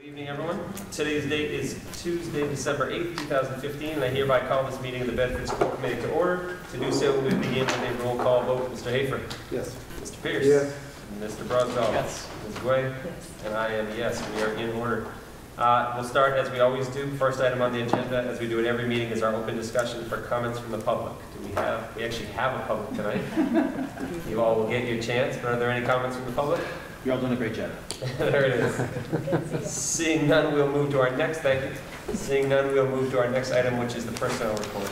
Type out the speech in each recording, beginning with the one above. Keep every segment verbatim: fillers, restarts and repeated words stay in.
Good evening, everyone. Today's date is Tuesday, December eighth, two thousand fifteen, and I hereby call this meeting of the Bedford School Committee to order. To do so, we begin with a roll call vote. Mister Hafer? Yes. Mister Pierce? Yes. Mister Brosdahl? Yes. Miz Guay? Yes. And I am yes. We are in order. Uh, we'll start as we always do. First item on the agenda, as we do at every meeting, is our open discussion for comments from the public. Do we have, we actually have a public tonight. You all will get your chance, but are there any comments from the public? You're all doing a great job. There it is. Seeing none, we'll move to our next, thank you. Seeing none, we'll move to our next item, which is the personnel report.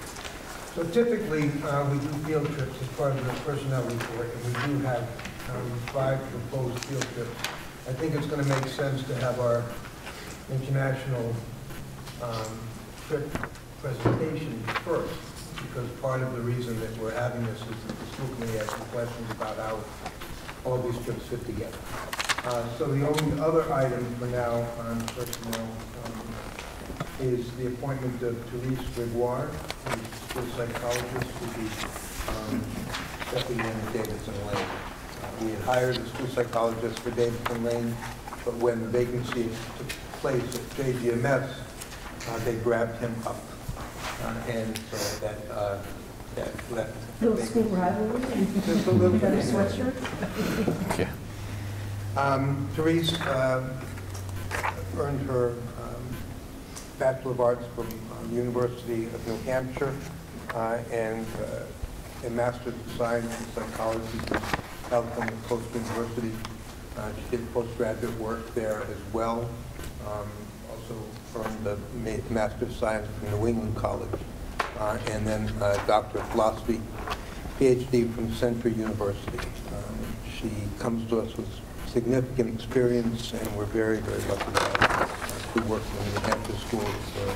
So typically, uh, we do field trips as part of the personnel report, and we do have um, five proposed field trips. I think it's going to make sense to have our international um, trip presentation first, because part of the reason that we're having this is that the school committee has some questions about how all these trips fit together. Uh, so the only other item for now on personnel um, is the appointment of Therese Gregoire, who's a school psychologist, who be um, stepping in at Davidson Lane. Uh, we had hired a school psychologist for Davidson Lane, but when the vacancy took place at J G M S, uh, they grabbed him up. Uh, and so that, uh, that left Little school rivalry. just a little Got a bit. sweatshirt. Okay. Um, Therese um, earned her um, Bachelor of Arts from um, University of New Hampshire uh, and uh, a Master's of Science in Psychology from California Coastal University. Uh, she did postgraduate work there as well. Um, also earned the Ma Master of Science from New England College. Uh, and then uh, Doctor of Philosophy, P H D from Central University. Um, she comes to us with significant experience, and we're very, very lucky to have her. She worked in the New Hampshire schools for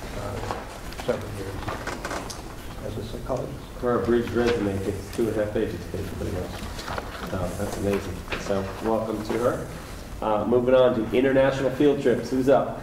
uh, several years as a psychologist. For a bridge resume, it's two and a half pages, pretty much. Oh, that's amazing. So, welcome to her. Uh, moving on to international field trips. Who's up?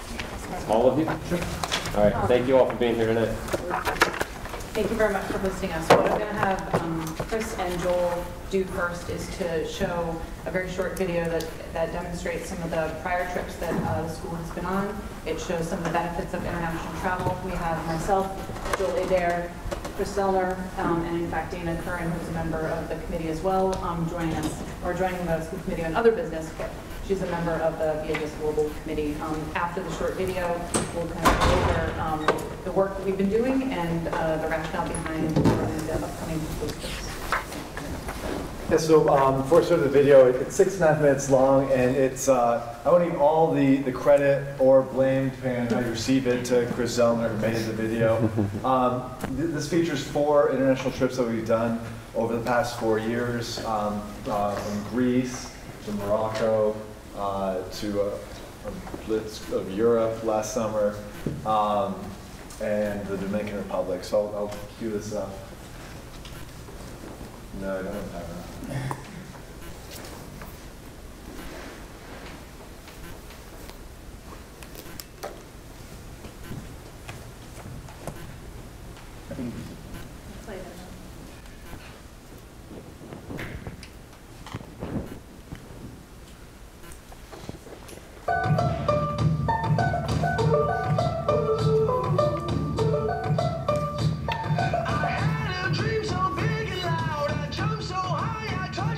All of you? Sure. All right. Thank you all for being here tonight. Thank you very much for hosting us. What I'm going to have um, Chris and Joel do first is to show a very short video that, that demonstrates some of the prior trips that uh, the school has been on. It shows some of the benefits of international travel. We have myself, Joel Adair, Chris Zellner, um, and in fact Dana Curran, who's a member of the committee as well, um, joining us, or joining the school committee on other business, but she's a member of the V H S Global Committee. Um, after the short video, we'll kind of go over um, the work that we've been doing and uh, the rationale behind the upcoming proposed trips. Yeah, so um, before I start the video, it's six and a half minutes long, and it's, uh, I want to give all the, the credit or blame, depending on how you receive it, to Chris Zellner, who made the video. Um, th this features four international trips that we've done over the past four years, um, uh, from Greece to Morocco uh, to a, a blitz of Europe last summer, um, and the Dominican Republic. So I'll, I'll cue this up. No, I don't have that. I had a dream so big and loud, I jumped so high, I touched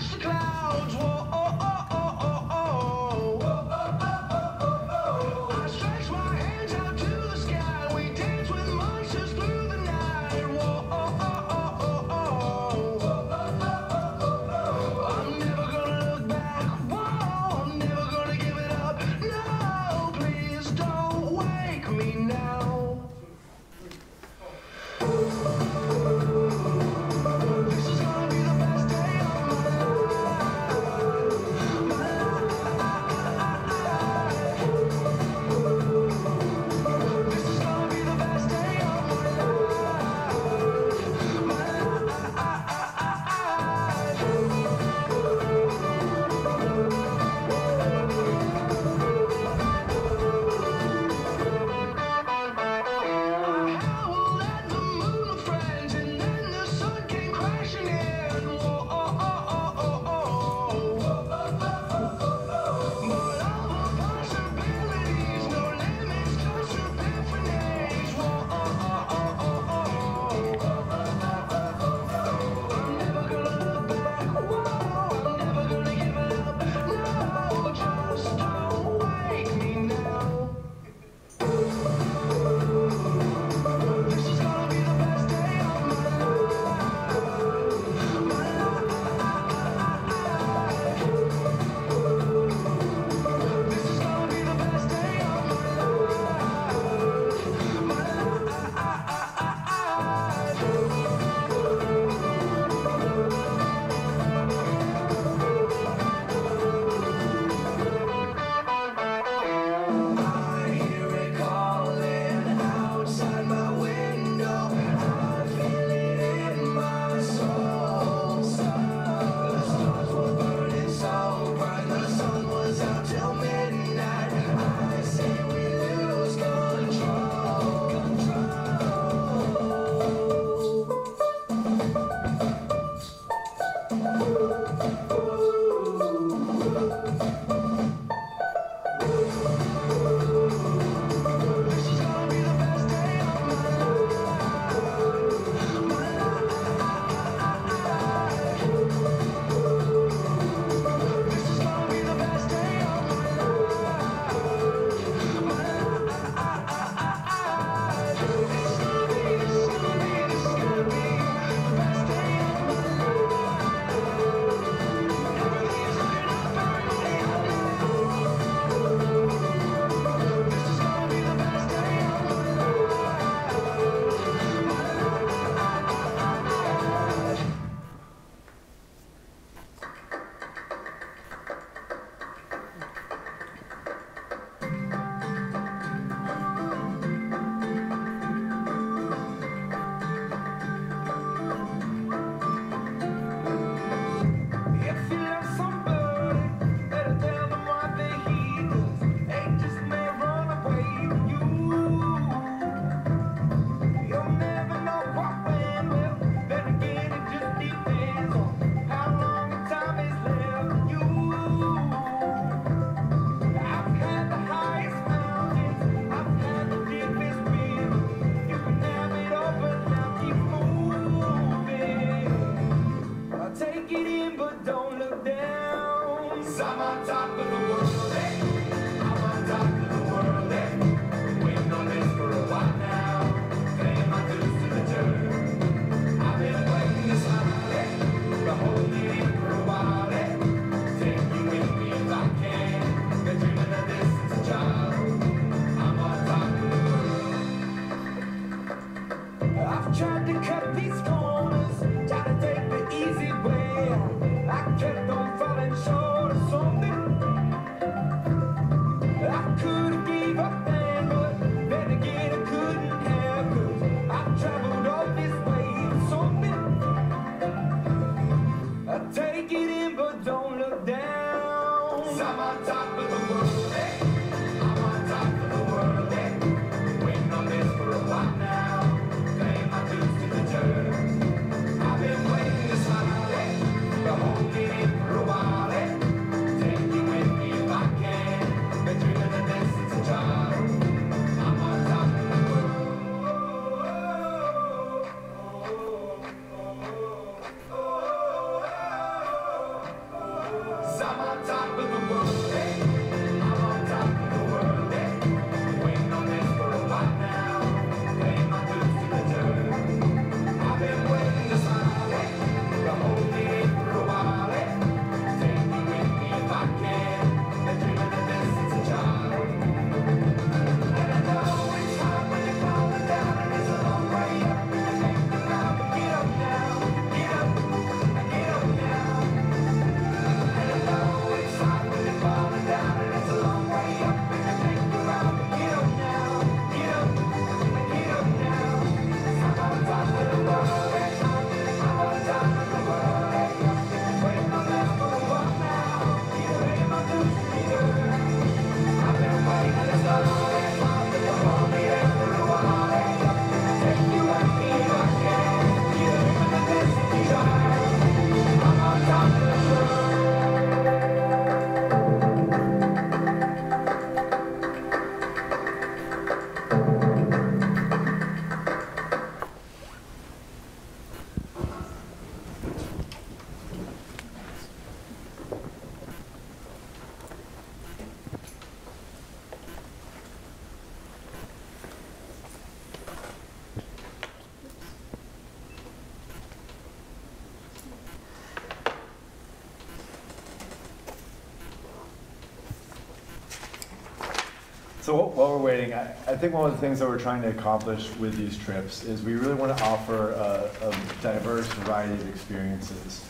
So while we're waiting, I, I think one of the things that we're trying to accomplish with these trips is we really want to offer a, a diverse variety of experiences.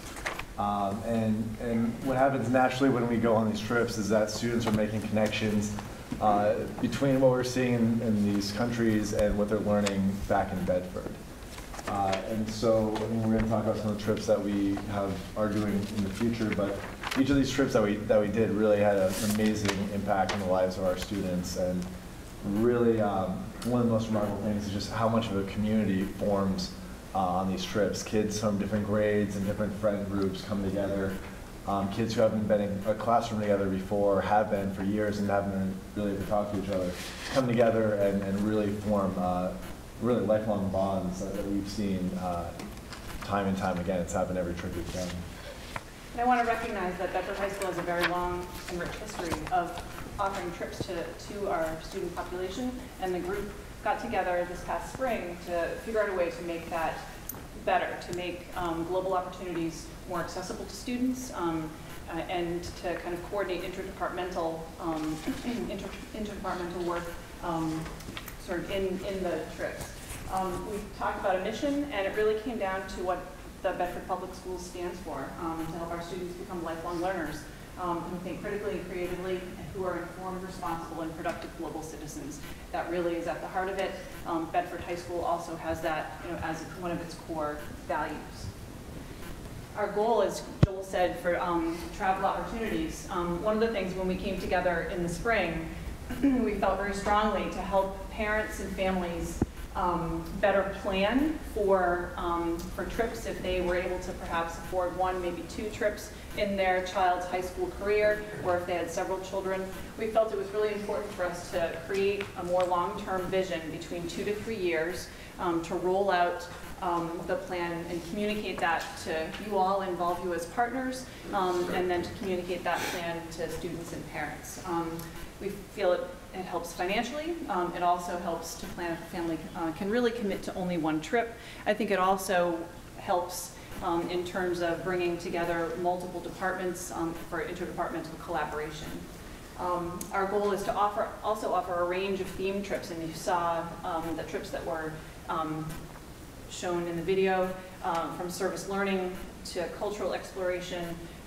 Um, and, and what happens naturally when we go on these trips is that students are making connections uh, between what we're seeing in, in these countries and what they're learning back in Bedford. Uh, and so I mean, we're going to talk about some of the trips that we have are doing in the future, but each of these trips that we that we did really had an amazing impact on the lives of our students, and really um, one of the most remarkable things is just how much of a community forms uh, on these trips. Kids from different grades and different friend groups come together. Um, kids who haven't been in a classroom together before, have been for years and haven't been really able to talk to each other, come together and, and really form uh, really lifelong bonds that, that we've seen uh, time and time again. It's happened every trip we've done. And I want to recognize that Bedford High School has a very long and rich history of offering trips to, to our student population, and the group got together this past spring to figure out a way to make that better, to make um, global opportunities more accessible to students, um, uh, and to kind of coordinate interdepartmental um, inter interdepartmental work um, sort of in, in the trips. Um, we talked about a mission, and it really came down to what the Bedford Public Schools stands for, um, to help our students become lifelong learners um, who think critically and creatively, and who are informed, responsible, and productive global citizens. That really is at the heart of it. Um, Bedford High School also has that, you know, as one of its core values. Our goal, as Joel said, for um, travel opportunities, um, one of the things when we came together in the spring, we felt very strongly to help parents and families um, better plan for, um, for trips if they were able to perhaps afford one, maybe two trips in their child's high school career, or if they had several children. We felt it was really important for us to create a more long-term vision between two to three years um, to roll out um, the plan and communicate that to you all, involve you as partners, um, and then to communicate that plan to students and parents. Um, we feel it, it helps financially. Um, it also helps to plan if a family uh, can really commit to only one trip. I think it also helps Um, in terms of bringing together multiple departments um, for interdepartmental collaboration. Um, our goal is to offer, also offer a range of theme trips, and you saw um, the trips that were um, shown in the video, um, from service learning to cultural exploration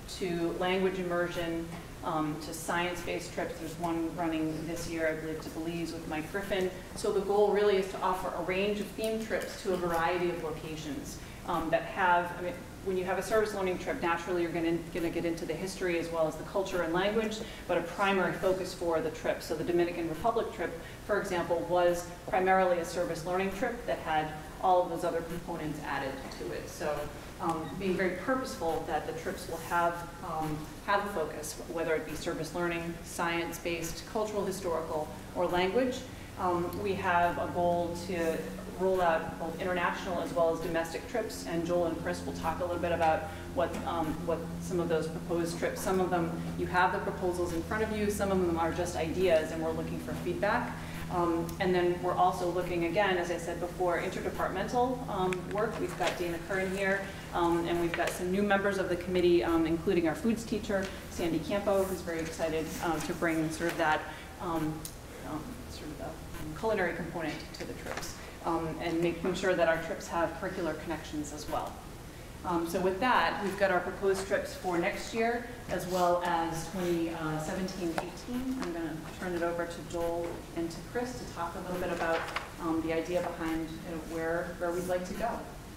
to language immersion um, to science-based trips. There's one running this year, I believe, to Belize with Mike Griffin. So the goal really is to offer a range of theme trips to a variety of locations. Um, that have, I mean, when you have a service learning trip, naturally you're going to get into the history as well as the culture and language, but a primary focus for the trip. So the Dominican Republic trip, for example, was primarily a service learning trip that had all of those other components added to it. So um, being very purposeful that the trips will have, um, have a focus, whether it be service learning, science-based, cultural, historical, or language. Um, we have a goal to roll out both international as well as domestic trips, and Joel and Chris will talk a little bit about what, um, what some of those proposed trips, some of them you have the proposals in front of you, some of them are just ideas and we're looking for feedback. Um, and then we're also looking, again, as I said before, interdepartmental um, work. We've got Dana Curran here, um, and we've got some new members of the committee, um, including our foods teacher, Sandy Campo, who's very excited uh, to bring sort of that um, um, sort of the culinary component to the trips. Um, and making sure that our trips have curricular connections as well. Um, so with that, we've got our proposed trips for next year, as well as twenty seventeen eighteen. I'm going to turn it over to Joel and to Chris to talk a little bit about um, the idea behind you know, where, where we'd like to go.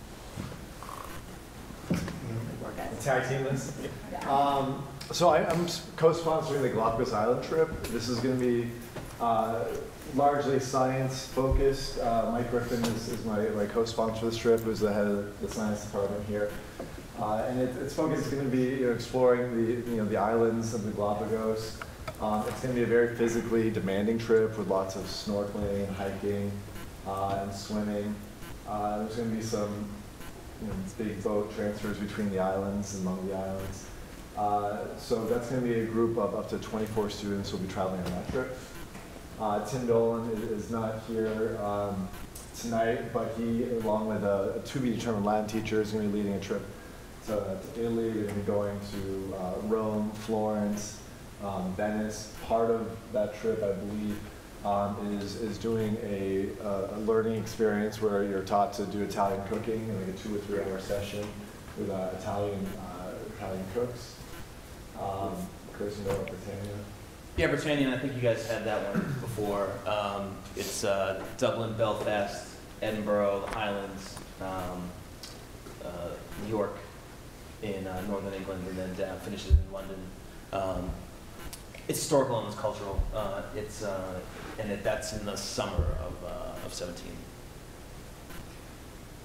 Tag team this? Yeah. Um, so I, I'm co-sponsoring the Galapagos Island trip. This is going to be uh, largely science-focused. Uh, Mike Griffin is, is my, my co-sponsor for this trip, who's the head of the science department here. Uh, and it, its focus is going to be you know, exploring the, you know, the islands of the Galapagos. Um, it's going to be a very physically demanding trip with lots of snorkeling and hiking uh, and swimming. Uh, there's going to be some you know, big boat transfers between the islands and among the islands. Uh, so that's going to be a group of up to twenty-four students who will be traveling on that trip. Uh, Tim Dolan is, is not here um, tonight, but he, along with a, a to-be-determined Latin teacher, is going to be leading a trip to, to Italy. We're going to be going to uh, Rome, Florence, um, Venice. Part of that trip, I believe, um, is, is doing a, a learning experience where you're taught to do Italian cooking in like a two or three hour session with uh, Italian, uh, Italian cooks. Um, Chris, you know about Britannia? Yeah, Britannia, I think you guys had that one before. Um, it's uh, Dublin, Belfast, Edinburgh, the Highlands, um, uh, New York in uh, northern England, and then down, finishes in London. Um, it's historical and it's cultural. Uh, it's uh, and it, that's in the summer of uh, of seventeen.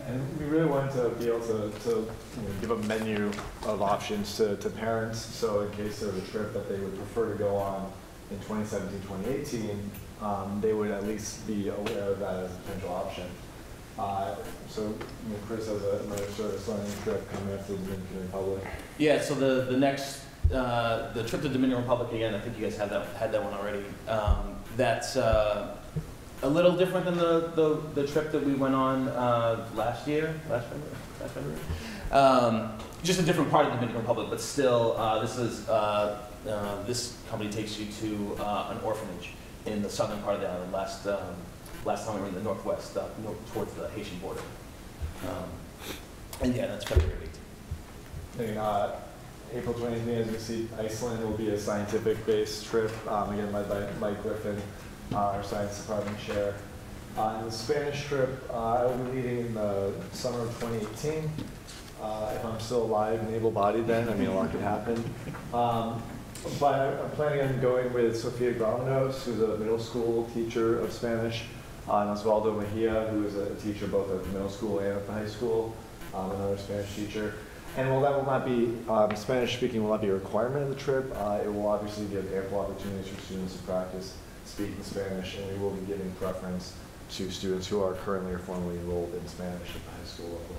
And we really wanted to be able to, to you know, give a menu of options to, to parents. So in case there's a trip that they would prefer to go on in twenty seventeen, twenty eighteen, um, they would at least be aware of that as a potential option. Uh, so you know, Chris has a, another service learning trip coming up to the Dominican Republic. Yeah, so the, the next, uh, the trip to Dominican Republic, again, I think you guys had that, had that one already. Um, that's uh, a little different than the, the, the trip that we went on uh, last year, last February, last February. Um, just a different part of the Dominican Republic, but still, uh, this is, uh, uh, this company takes you to uh, an orphanage in the southern part of the island. Last, um, last time we were in the northwest, uh, north, towards the Haitian border. Um, and yeah, that's February eighteenth. And, uh, April twentieth, as you see, Iceland will be a scientific-based trip, um, again led by Mike Griffin, uh, our science department chair. Uh, and the Spanish trip, uh, I will be leading in the summer of twenty eighteen. Uh, if I'm still alive and able-bodied then, I mean, a lot could happen. Um, but I'm planning on going with Sofia Gramenos, who's a middle school teacher of Spanish, uh, and Osvaldo Mejia, who is a teacher both at the middle school and at the high school, um, another Spanish teacher. And while that will not be, um, Spanish speaking will not be a requirement of the trip, uh, it will obviously give ample opportunities for students to practice speaking Spanish, and we will be giving preference to students who are currently or formerly enrolled in Spanish at the high school level.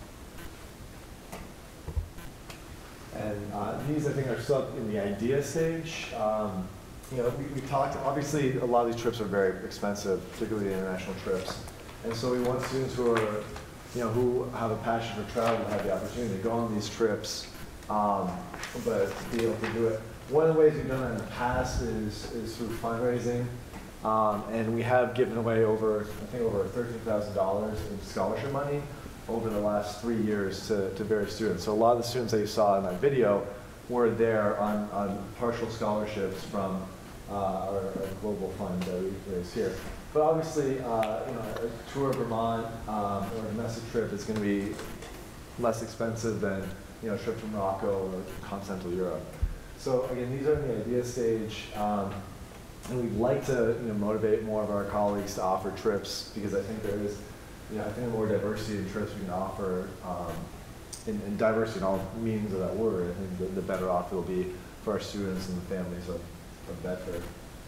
And uh, these, I think, are still in the idea stage. Um, you know, we, we talked, obviously, a lot of these trips are very expensive, particularly the international trips. And so we want students who are, you know, who have a passion for travel to have the opportunity to go on these trips, um, but to be able to do it. One of the ways we've done that in the past is, is through fundraising. Um, and we have given away over, I think, over thirteen thousand dollars in scholarship money over the last three years to, to various students. So a lot of the students that you saw in that video were there on, on partial scholarships from uh, our, our global fund that we raise here. But obviously, uh, you know, a tour of Vermont um, or a domestic trip is going to be less expensive than, you know, a trip to Morocco or continental Europe. So again, these are in the idea stage. Um, And we'd like to, you know, motivate more of our colleagues to offer trips, because I think there is, you know, I think the more diversity in trips we can offer, um, and, and diversity in all meanings of that word, I think the, the better off it'll be for our students and the families of, of Bedford.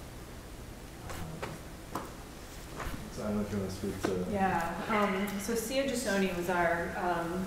Um, so I don't know if you want to speak to. Yeah, um, so Sia Gisoni was our, um,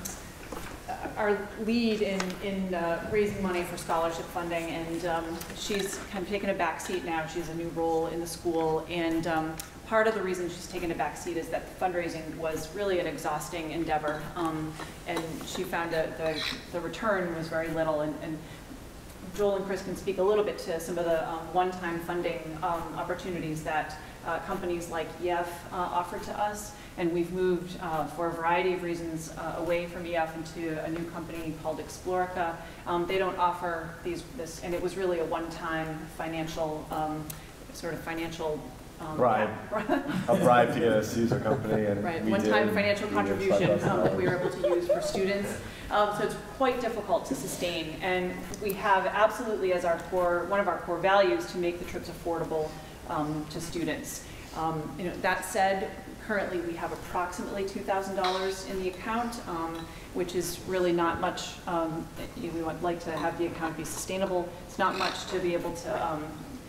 our lead in, in uh, raising money for scholarship funding, and um, she's kind of taken a back seat now. She has a new role in the school, and um, part of the reason she's taken a back seat is that fundraising was really an exhausting endeavor, um, and she found that the, the return was very little. And, and Joel and Chris can speak a little bit to some of the um, one-time funding um, opportunities that uh, companies like E F uh, offered to us. And we've moved, uh, for a variety of reasons, uh, away from E F into a new company called Explorica. Um, they don't offer these, this, and it was really a one-time financial, um, sort of financial um, bribe. A bribe to get us to use our company. And right, we one-time did. financial We contribution um, that we were able to use for students. Um, so it's quite difficult to sustain. And we have absolutely as our core, one of our core values, to make the trips affordable um, to students. Um, you know, that said, currently we have approximately two thousand dollars in the account, um, which is really not much. Um, we would like to have the account be sustainable. It's not much to be able to, um,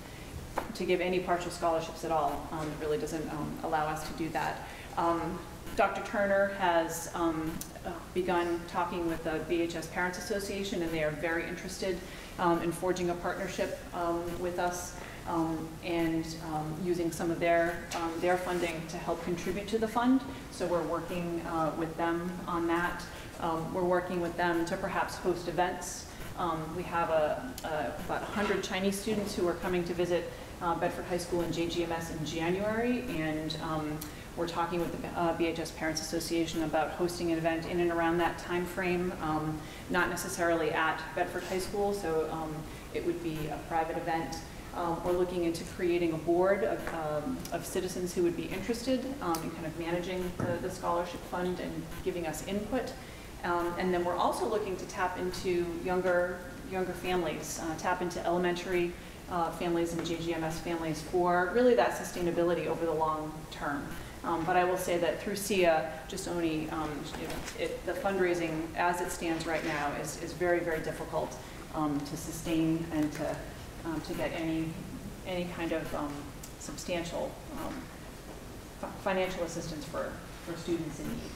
to give any partial scholarships at all. Um, it really doesn't um, allow us to do that. Um, Doctor Turner has um, uh, begun talking with the V H S Parents Association, and they are very interested um, in forging a partnership um, with us. Um, and um, using some of their, um, their funding to help contribute to the fund. So we're working uh, with them on that. Um, we're working with them to perhaps host events. Um, we have a, a, about one hundred Chinese students who are coming to visit uh, Bedford High School and J G M S in January, and um, we're talking with the uh, V H S Parents Association about hosting an event in and around that time frame, um, not necessarily at Bedford High School, so um, it would be a private event. Um, we're looking into creating a board of, um, of citizens who would be interested um, in kind of managing the, the scholarship fund and giving us input. Um, and then we're also looking to tap into younger, younger families, uh, tap into elementary uh, families and J G M S families for really that sustainability over the long term. Um, But I will say that through S I A, just only, um, you know, it- the fundraising as it stands right now is is very, very difficult um, to sustain and to um, to get any, any kind of um, substantial um, fi- financial assistance for, for students in need.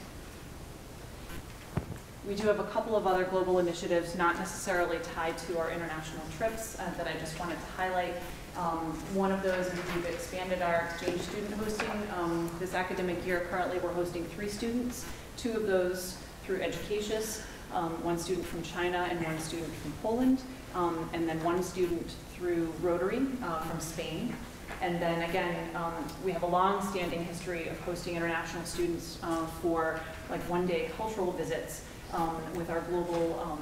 We do have a couple of other global initiatives, not necessarily tied to our international trips, uh, that I just wanted to highlight. Um, one of those is we've expanded our exchange student hosting. Um, this academic year, currently we're hosting three students, two of those through Educatius, um, one student from China and one student from Poland, um, and then one student through Rotary uh, from Spain. And then again, um, we have a long-standing history of hosting international students uh, for like one-day cultural visits um, with our global, um,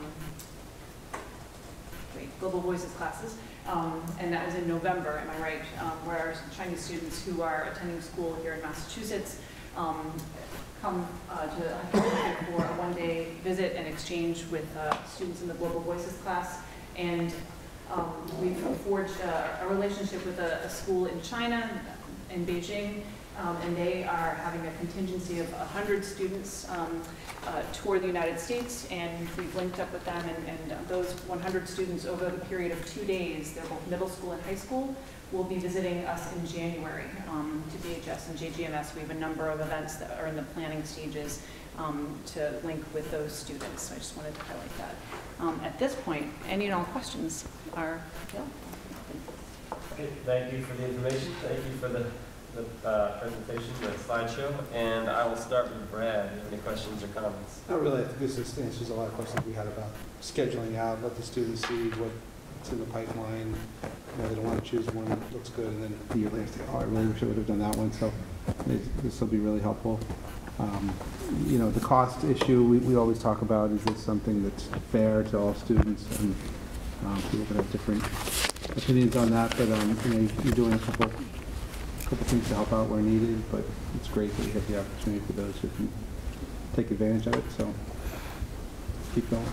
wait, Global Voices classes. Um, and that was in November, am I right? Um, where our Chinese students who are attending school here in Massachusetts um, come uh, to for a one-day visit and exchange with uh, students in the Global Voices class. And um, we've forged a, a relationship with a, a school in China, in Beijing, um, and they are having a contingency of one hundred students um, uh, tour the United States, and we've linked up with them, and, and those one hundred students over the period of two days, they're both middle school and high school, will be visiting us in January um, to D H S and J G M S. We have a number of events that are in the planning stages um, to link with those students. So I just wanted to highlight that. Um, at this point, any and all questions are available. Okay, thank you for the information. Thank you for the, the uh, presentation, the slideshow. And I will start with Brad. Do you have any questions or comments? Not really. I think this just answers a lot of questions we had about scheduling out, let the students see what's in the pipeline. You know, they don't want to choose one that looks good and then a year later say, oh, I really wish I would have done that one. So this will be really helpful. Um, you know, the cost issue we, we always talk about, is this something that's fair to all students? And um, people can have different opinions on that, but um, you know, you're doing a couple, couple things to help out where needed, but it's great that you have the opportunity for those who can take advantage of it, so keep going.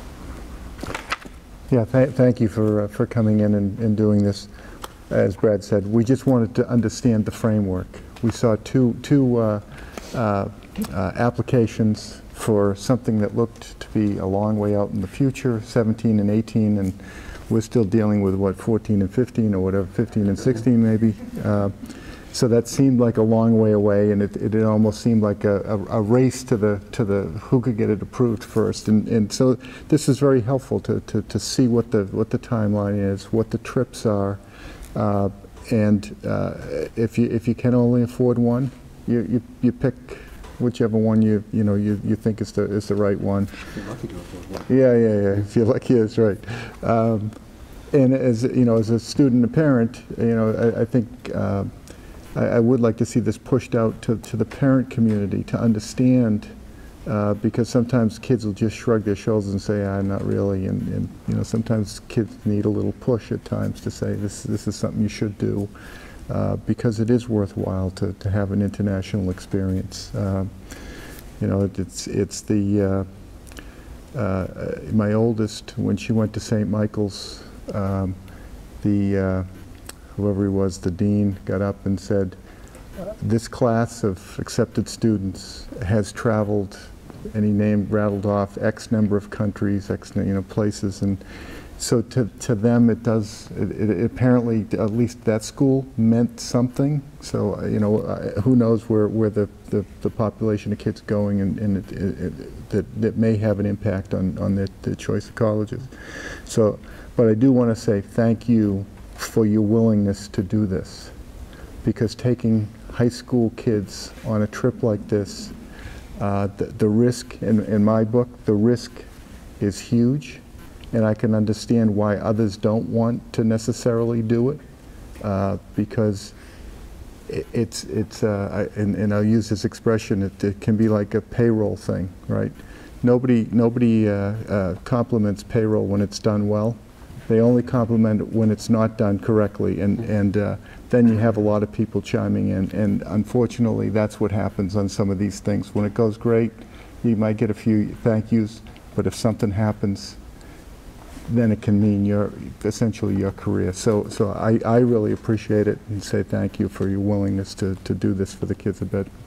Yeah, th thank you for, uh, for coming in and, and doing this. As Brad said, we just wanted to understand the framework. We saw two, two uh, uh, uh, applications for something that looked to be a long way out in the future, seventeen and eighteen, and we're still dealing with, what, fourteen and fifteen or whatever, fifteen and sixteen maybe. Uh, so that seemed like a long way away, and it, it, it almost seemed like a, a, a race to the, to the who could get it approved first. And, and so this is very helpful to, to, to see what the, what the timeline is, what the trips are. Uh, and uh, if you if you can only afford one, you you, you pick whichever one you you know you, you think is the is the right one. You're lucky to afford one. Yeah, yeah, yeah. If you're lucky, that's right. Um, and as you know, as a student and parent, you know, I, I think uh, I, I would like to see this pushed out to to the parent community to understand. Uh, because sometimes kids will just shrug their shoulders and say, "Ah, not really," and, and you know, sometimes kids need a little push at times to say, "This, this is something you should do," uh, because it is worthwhile to, to have an international experience. Uh, you know, it, it's it's the uh, uh, my oldest, when she went to Saint Michael's, um, the uh, whoever he was, the dean, got up and said, "This class of accepted students has traveled," and he named, rattled off X number of countries, X, you know, places, and so to, to them it does, it, it apparently, at least that school meant something. So, you know, uh, who knows where, where the, the, the population of kids going, and, and it, it, it, that, that may have an impact on, on their, their choice of colleges. So, but I do want to say thank you for your willingness to do this, because taking high school kids on a trip like this, uh, the, the risk, in, in my book, the risk is huge, and I can understand why others don't want to necessarily do it, uh, because it, it's, it's uh, I, and, and I'll use this expression, it, it can be like a payroll thing, right? Nobody, nobody uh, uh, compliments payroll when it's done well. They only compliment it when it's not done correctly, and, and uh, then you have a lot of people chiming in, and unfortunately that's what happens on some of these things. When it goes great, you might get a few thank yous, but if something happens, then it can mean your, essentially your career. So, so I, I really appreciate it and say thank you for your willingness to, to do this for the kids of Bedford.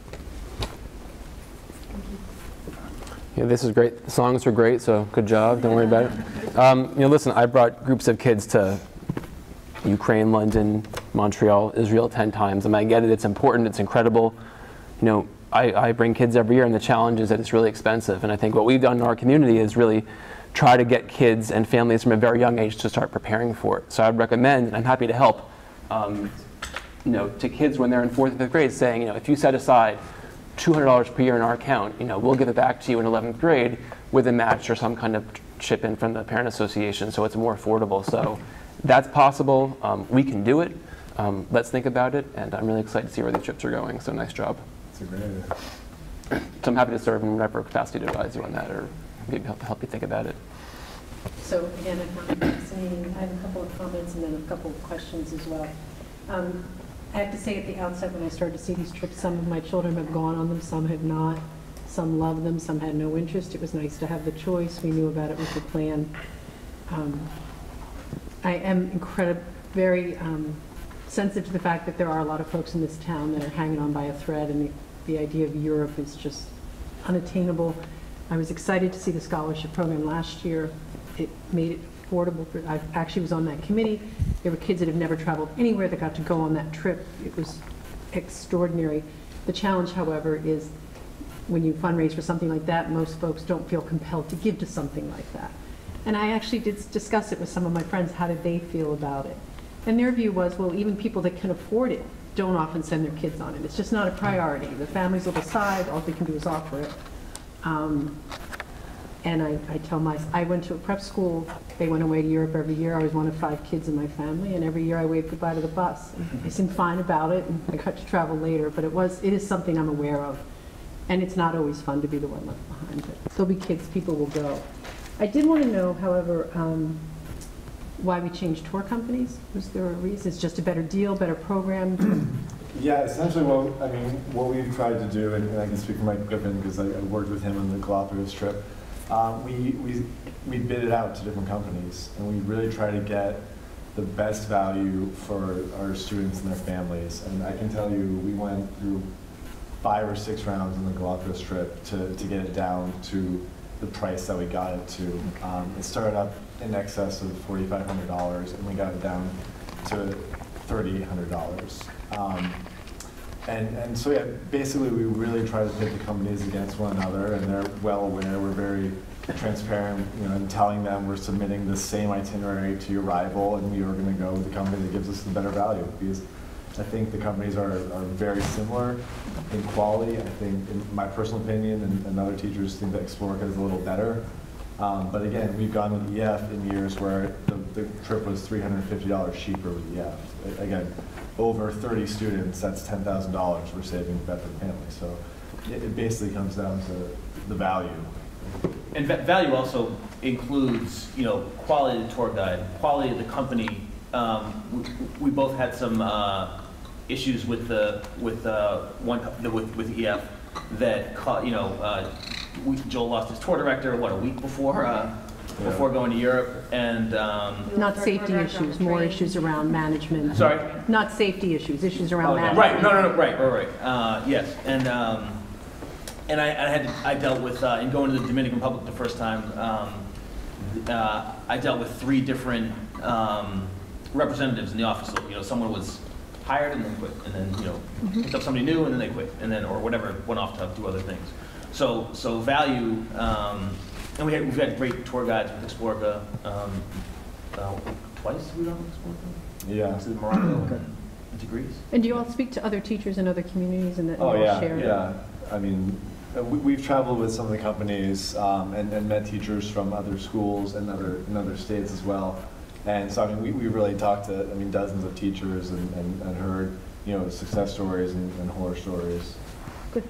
Yeah, this is great. The songs were great, so good job. Don't worry about it. Um, you know, listen, I brought groups of kids to Ukraine, London, Montreal, Israel ten times. I mean, I get it. It's important. It's incredible. You know, I, I bring kids every year, and the challenge is that it's really expensive. And I think what we've done in our community is really try to get kids and families from a very young age to start preparing for it. So I'd recommend, and I'm happy to help, um, you know, to kids when they're in fourth and fifth grade, saying, you know, if you set aside two hundred dollars per year in our account, you know, we'll give it back to you in eleventh grade with a match or some kind of chip in from the parent association, so it's more affordable. So that's possible. Um, we can do it. Um, let's think about it, and I'm really excited to see where these trips are going. So nice job. It's a great idea. So I'm happy to serve in whatever capacity to advise you on that, or maybe help, help you think about it. So again, I found it fascinating. I have a couple of comments and then a couple of questions as well. Um, I have to say at the outset, when I started to see these trips, some of my children have gone on them, some have not. Some love them, some had no interest. It was nice to have the choice. We knew about it with the plan. Um, I am incredibly, very um, sensitive to the fact that there are a lot of folks in this town that are hanging on by a thread, and the, the idea of Europe is just unattainable. I was excited to see the scholarship program last year. It made it affordable for, I actually was on that committee. There were kids that have never traveled anywhere that got to go on that trip. It was extraordinary. The challenge, however, is when you fundraise for something like that, most folks don't feel compelled to give to something like that. And I actually did discuss it with some of my friends. How did they feel about it? And their view was, well, even people that can afford it don't often send their kids on it. It's just not a priority. The families will decide. All they can do is offer it. Um, and I, I tell my, I went to a prep school. They went away to Europe every year. I was one of five kids in my family, and every year I waved goodbye to the bus. And they seemed fine about it, and I got to travel later. But it was, it is something I'm aware of. And it's not always fun to be the one left behind, but there'll be kids, people will go. I did want to know, however, um, why we changed tour companies. Was there a reason? It's just a better deal, better program? Yeah, essentially what, I mean, what we've tried to do, and, and I can speak for Mike Griffin because I, I worked with him on the Galapagos trip, um, we, we, we bid it out to different companies, and we really try to get the best value for our students and their families. And I can tell you, we went through five or six rounds on the Galapagos trip to, to get it down to the price that we got it to. Um, it started up in excess of forty-five hundred dollars, and we got it down to thirty-eight hundred dollars. Um, and, and so yeah, basically we really try to pit the companies against one another, and they're well aware. We're very transparent, you know, in telling them we're submitting the same itinerary to your rival, and we are going to go with the company that gives us the better value, because I think the companies are, are very similar in quality. I think, in my personal opinion, and, and other teachers think that Explorica is a little better. Um, but again, we've gone with E F in years where the, the trip was three hundred fifty dollars cheaper with E F. Again, over thirty students, that's ten thousand dollars we're saving Bedford families. So it, it basically comes down to the value. And va value also includes, you know, quality of the tour guide, quality of the company. Um, we, we both had some uh, issues with the with uh, one the, with with E F that you know uh, we, Joel lost his tour director what a week before uh, yeah. before going to Europe, and um, not safety issues, more issues around management. Sorry, not safety issues, issues around oh, management. Right, no, no, no, right, right, right. Uh, yes, and um, and I, I had to, I dealt with uh, in going to the Dominican Republic the first time. Um, uh, I dealt with three different. Um, representatives in the office. So, you know, someone was hired and then quit, and then, you know, mm-hmm. picked up somebody new and then they quit, and then, or whatever, went off to do other things. So, so value, um, and we had, we've had great tour guides with Explorica, um, uh, twice we've done Explorica? Yeah. To Morocco and to Greece. And do you all speak to other teachers in other communities and that oh, you all yeah, share? yeah. I mean, we, we've traveled with some of the companies um, and, and met teachers from other schools and other, in other states as well. And so, I mean, we, we really talked to, I mean, dozens of teachers and, and, and heard, you know, success stories and, and horror stories. Good.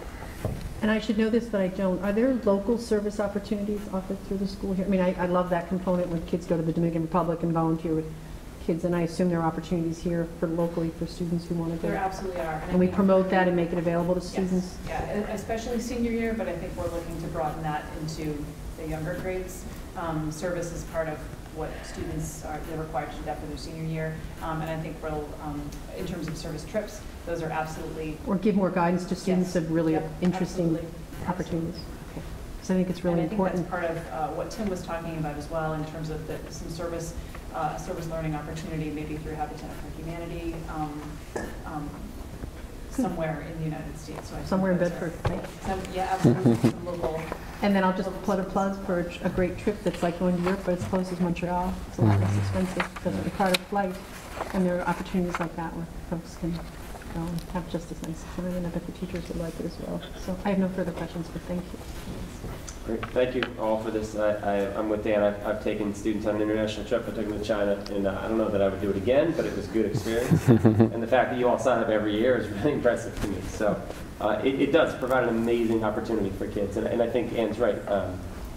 And I should know this, but I don't. Are there local service opportunities offered through the school here? I mean, I, I love that component when kids go to the Dominican Republic and volunteer with kids, and I assume there are opportunities here for locally for students who want to go. There absolutely are. And, and we promote that and make it available to students? Yes. Yeah, especially senior year, but I think we're looking to broaden that into the younger grades. Um, service is part of what students are, they're required to do that for their senior year. Um, and I think we'll, um, in terms of service trips, those are absolutely. Or give more guidance to students Yes. of really Yep, interesting absolutely. opportunities. Okay. So I think it's really and I important. think that's part of uh, what Tim was talking about as well, in terms of the, some service, uh, service learning opportunity, maybe through Habitat for Humanity, um, um, somewhere in the United States. So I think Somewhere in those Bedford, are- right? Some, yeah, absolutely. Some local. And then I'll just put a plug for a a great trip that's like going to Europe, but it's close as Montreal. It's a lot less expensive because of the charter flight. And there are opportunities like that where folks can go and have just as nice a time, and I bet the teachers would like it as well. So I have no further questions, but thank you. Great, thank you all for this. I, I, I'm with Dan. I've, I've taken students on an international trip. I took them to China, and uh, I don't know that I would do it again, but it was a good experience. And the fact that you all sign up every year is really impressive to me. So uh, it, it does provide an amazing opportunity for kids, and, and I think Anne's right. Um,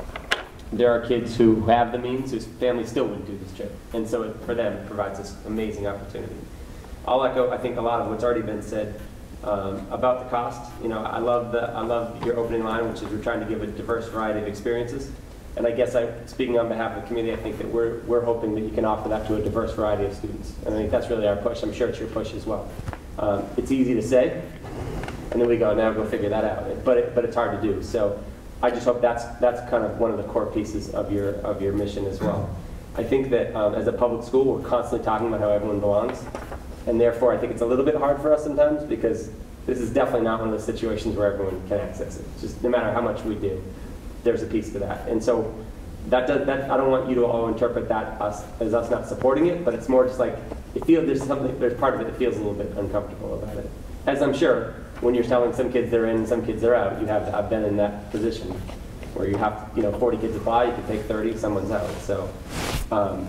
there are kids who have the means, whose families still wouldn't do this trip, and so it, for them, it provides this amazing opportunity. I'll echo, I think, a lot of what's already been said. Um, about the cost. You know, I love the I love your opening line, which is we're trying to give a diverse variety of experiences. And I guess I, speaking on behalf of the community, I think that we're we're hoping that you can offer that to a diverse variety of students. And I think that's really our push. I'm sure it's your push as well. Um, it's easy to say, and then we go, now go figure that out. But it, but it's hard to do. So I just hope that's that's kind of one of the core pieces of your of your mission as well. I think that um, as a public school, we're constantly talking about how everyone belongs. And therefore, I think it's a little bit hard for us sometimes because this is definitely not one of those situations where everyone can access it. Just no matter how much we do, there's a piece to that. And so that does, that I don't want you to all interpret that us, as us not supporting it, but it's more just like it feels there's something there's part of it that feels a little bit uncomfortable about it. As I'm sure when you're telling some kids they're in and some kids they're out, you have I've been in that position where you have you know forty kids apply, you can take thirty, someone's out. So. Um,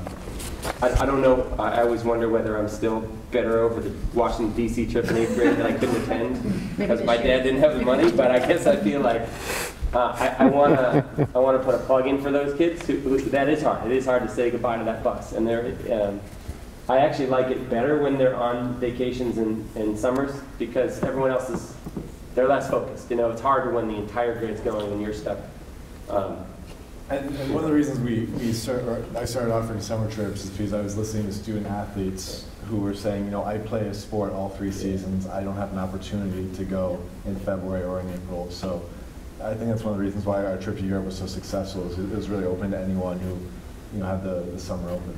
I, I don't know. I always wonder whether I'm still better over the Washington, D C trip in eighth grade that I couldn't attend because my dad didn't have the money. But I guess I feel like uh, I, I want to I want to put a plug in for those kids. Who, who, that is hard. It is hard to say goodbye to that bus. And they're, um, I actually like it better when they're on vacations and, and summers because everyone else is they're less focused. You know, it's harder when the entire grade's going and you're stuck. Um, And, and one of the reasons we, we start, or I started offering summer trips is because I was listening to student athletes who were saying, you know, I play a sport all three seasons. I don't have an opportunity to go in February or in April. So I think that's one of the reasons why our trip to Europe was so successful. Is it was really open to anyone who, you know, had the, the summer open.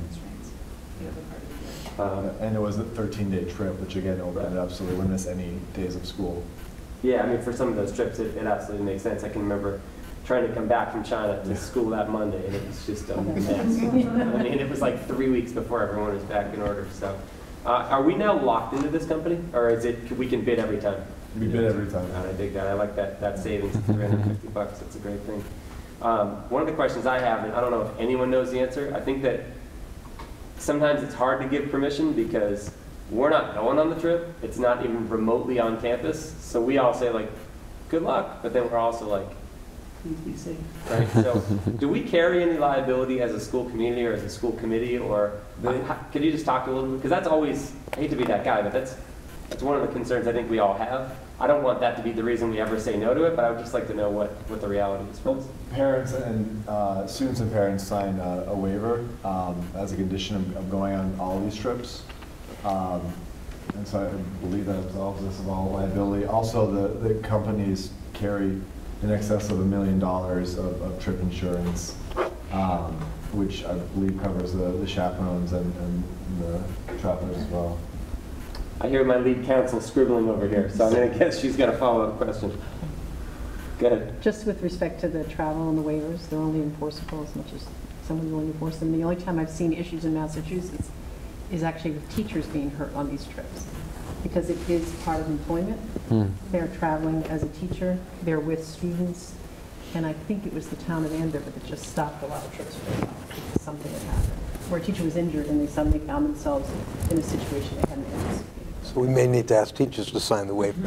Um, and it was a thirteen day trip, which again opened it up so they wouldn't miss any days of school. Yeah, I mean, for some of those trips, it, it absolutely makes sense. I can remember trying to come back from China to school that Monday, and it was just a mess. I mean, it was like three weeks before everyone was back in order. So, uh, are we now locked into this company, or is it we can bid every time? We bid every time. And I dig that. I like that that savings of three hundred fifty bucks. That's a great thing. Um, one of the questions I have, and I don't know if anyone knows the answer. I think that sometimes it's hard to give permission because we're not going on the trip. It's not even remotely on campus. So we all say like, "Good luck," but then we're also like, please be safe, right? So do we carry any liability as a school community or as a school committee, or They, uh, could you just talk a little bit? Because that's always, I hate to be that guy, but that's, that's one of the concerns I think we all have. I don't want that to be the reason we ever say no to it, but I would just like to know what, what the reality is for us. Parents and uh, students and parents sign a, a waiver um, as a condition of, of going on all these trips. Um, and so I believe that absolves us of all liability. Also, the, the companies carry in excess of a million dollars of, of trip insurance, um, which I believe covers the, the chaperones and, and the travelers as well. I hear my lead counsel scribbling over here, so I'm going to guess she's got a follow-up question. Go ahead. Just with respect to the travel and the waivers, they're only enforceable as much as someone's willing to enforce them. The only time I've seen issues in Massachusetts is actually with teachers being hurt on these trips, because it is part of employment. Hmm. They're traveling as a teacher, they're with students, and I think it was the town of Andover that just stopped a lot of trips for a while because something had happened, where a teacher was injured and they suddenly found themselves in a situation they hadn't anticipated. So we may need to ask teachers to sign the waiver.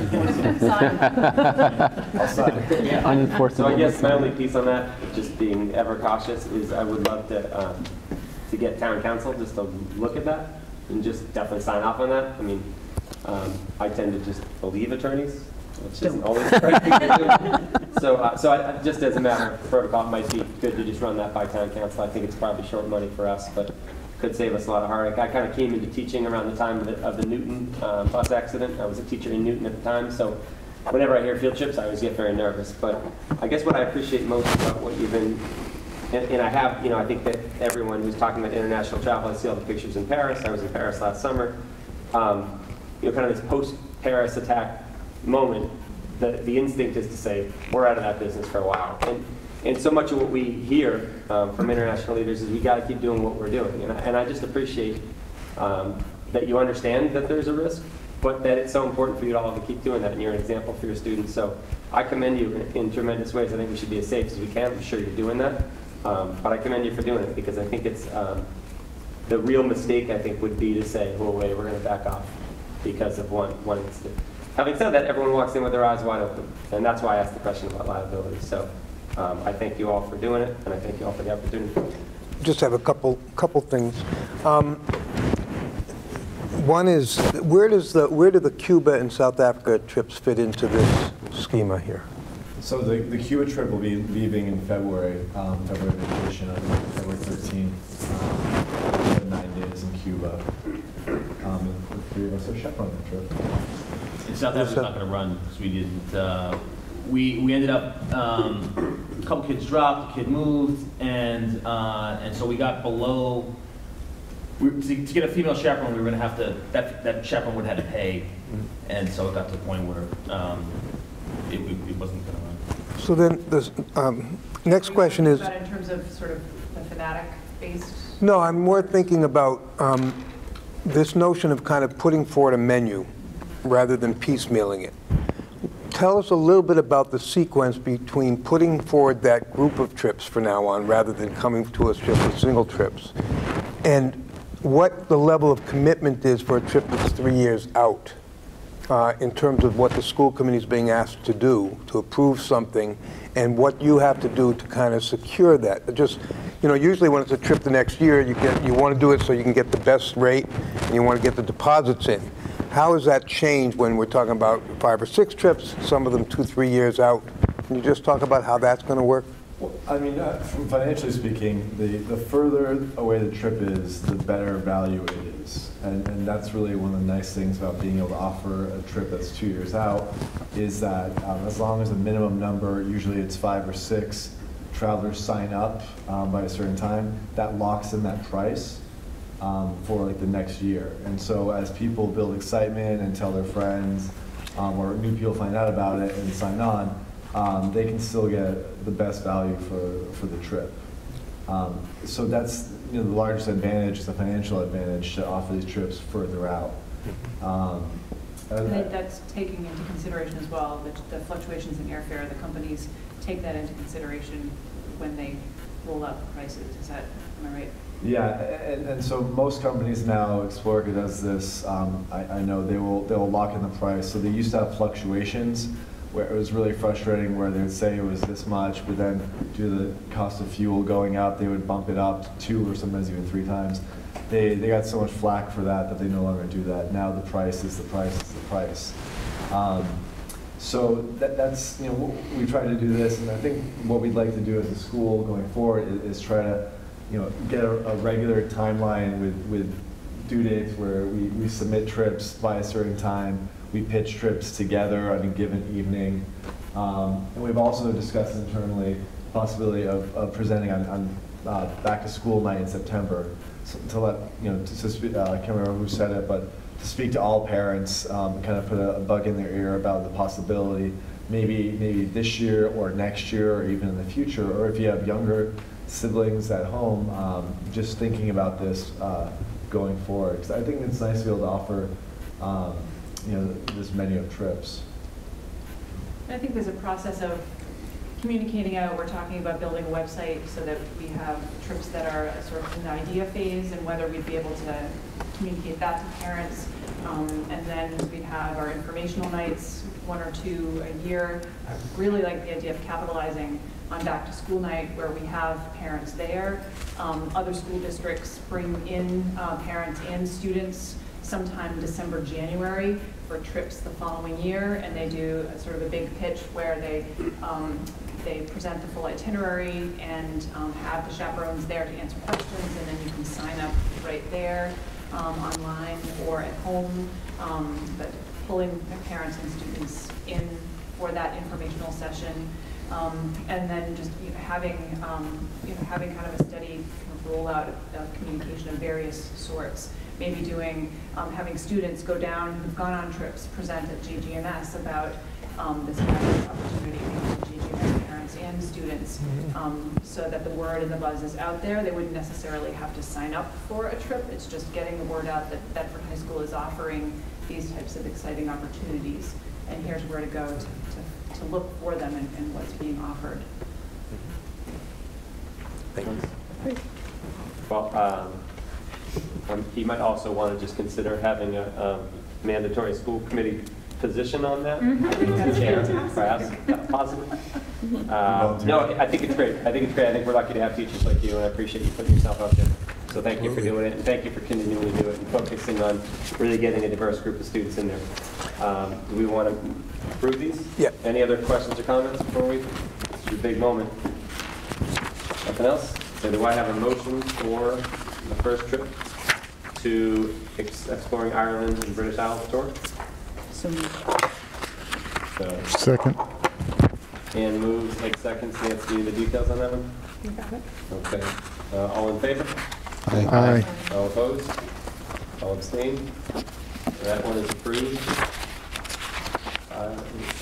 I'll sign it. Yeah. Unenforceable. So I guess my only piece on that, just being ever cautious, is I would love to um, to get town council just to look at that and just definitely sign off on that. I mean, um, I tend to just believe attorneys, which isn't always the right thing to do. So, uh, so I, just as a matter of protocol, it might be good to just run that by town council. I think it's probably short money for us, but could save us a lot of heartache. I kind of came into teaching around the time of the, of the Newton uh, bus accident. I was a teacher in Newton at the time, so whenever I hear field trips, I always get very nervous. But I guess what I appreciate most about what you've been, and, and I have, you know, I think that everyone who's talking about international travel, I see all the pictures in Paris. I was in Paris last summer. Um, you know, kind of this post-Paris attack moment, the, the instinct is to say, we're out of that business for a while. And, and so much of what we hear um, from international leaders is we got to keep doing what we're doing. And I, and I just appreciate um, that you understand that there's a risk, but that it's so important for you all to keep doing that, and you're an example for your students. So I commend you in, in tremendous ways. I think we should be as safe as we can. I'm sure you're doing that. Um, but I commend you for doing it, because I think it's um, the real mistake, I think, would be to say, oh, wait, we're going to back off because of one, one incident. Having said that, everyone walks in with their eyes wide open, and that's why I asked the question about liability. So um, I thank you all for doing it, and I thank you all for the opportunity. Just have a couple couple things. Um, one is, where does the where do the Cuba and South Africa trips fit into this schema here? So the, the Cuba trip will be leaving in February, um, February vacation on February thirteenth. Um, nine days in Cuba. Um, and the three of us are chaperoning the trip. In South Africa's not going to run because we didn't. Uh, we we ended up um, a couple kids dropped, a kid moved, and uh, and so we got below. We, to, to get a female chaperone, we were going to have to. That that chaperone would have had to pay, and so it got to the point where um, it, it wasn't going to run. So then, the um, next question is. About in terms of sort of the fanatic based. No, I'm more thinking about um, this notion of kind of putting forward a menu rather than piecemealing it. Tell us a little bit about the sequence between putting forward that group of trips from now on rather than coming to us just with single trips, and what the level of commitment is for a trip that's three years out uh, in terms of what the school committee is being asked to do to approve something, and what you have to do to kind of secure that. Just, you know, usually when it's a trip the next year, you get you want to do it so you can get the best rate, and you want to get the deposits in. How has that changed when we're talking about five or six trips, some of them two, three years out? Can you just talk about how that's going to work? Well, I mean, uh, from financially speaking, the, the further away the trip is, the better value it is. And, and that's really one of the nice things about being able to offer a trip that's two years out, is that um, as long as the minimum number, usually it's five or six travelers sign up um, by a certain time, that locks in that price um, for like the next year. And so as people build excitement and tell their friends, um, or new people find out about it and sign on, Um, they can still get the best value for, for the trip. Um, so that's, you know, the largest advantage, the financial advantage, to offer these trips further out. Um, I think that's taking into consideration as well, the, the fluctuations in airfare. The companies take that into consideration when they roll out the prices. Is that, am I right? Yeah, and, and so most companies now, Explorica does this, um, I, I know they will, they will lock in the price. So they used to have fluctuations, where it was really frustrating, where they would say it was this much, but then due to the cost of fuel going up, they would bump it up two or sometimes even three times. They, they got so much flack for that that they no longer do that. Now the price is the price is the price. Um, so that, that's, you know, we try to do this, and I think what we'd like to do as a school going forward is, is try to, you know, get a, a regular timeline with, with due dates where we, we submit trips by a certain time. We pitch trips together on a given evening. Um, and we've also discussed internally the possibility of, of presenting on, on uh, back to school night in September. So, to let, you know, to, to speak, uh, I can't remember who said it, but to speak to all parents, um, kind of put a, a bug in their ear about the possibility, maybe, maybe this year or next year or even in the future, or if you have younger siblings at home, um, just thinking about this uh, going forward. Because I think it's nice to be able to offer um, you know, this menu of trips. I think there's a process of communicating out. We're talking about building a website so that we have trips that are sort of in the idea phase, and whether we'd be able to communicate that to parents. Um, and then we'd have our informational nights, one or two a year. I really like the idea of capitalizing on back to school night, where we have parents there. Um, other school districts bring in uh, parents and students. sometime December, January for trips the following year, and they do a sort of a big pitch where they um, they present the full itinerary and um, have the chaperones there to answer questions, and then you can sign up right there um, online or at home, um, but pulling parents and students in for that informational session, um, and then just you know, having um, you know having kind of a steady kind of rollout of, of communication of various sorts. Maybe doing um, having students go down who've gone on trips present at J G M S about um, this kind of opportunity for J G M S parents and students, um, so that the word and the buzz is out there. They wouldn't necessarily have to sign up for a trip. It's just getting the word out that Bedford High School is offering these types of exciting opportunities, and here's where to go to, to, to look for them and, and what's being offered. Thank you. Well, um, um, he might also want to just consider having a um, mandatory school committee position on that. Mm-hmm. Chair, perhaps, possibly. Um, no, I think it's great. I think it's great. I think we're lucky to have teachers like you, and I appreciate you putting yourself out there. So thank you for doing it, and thank you for continuing to do it and focusing on really getting a diverse group of students in there. Um, do we want to approve these? Yeah. Any other questions or comments before we? It's your big moment. Nothing else? So do I have a motion for the first trip to ex exploring Ireland and British Isles tour? So So, Second. and moves, like seconds. Nancy, the details on that one? You got it. Okay. Uh, all in favor? Aye. All opposed? All abstained? That one is approved. Uh,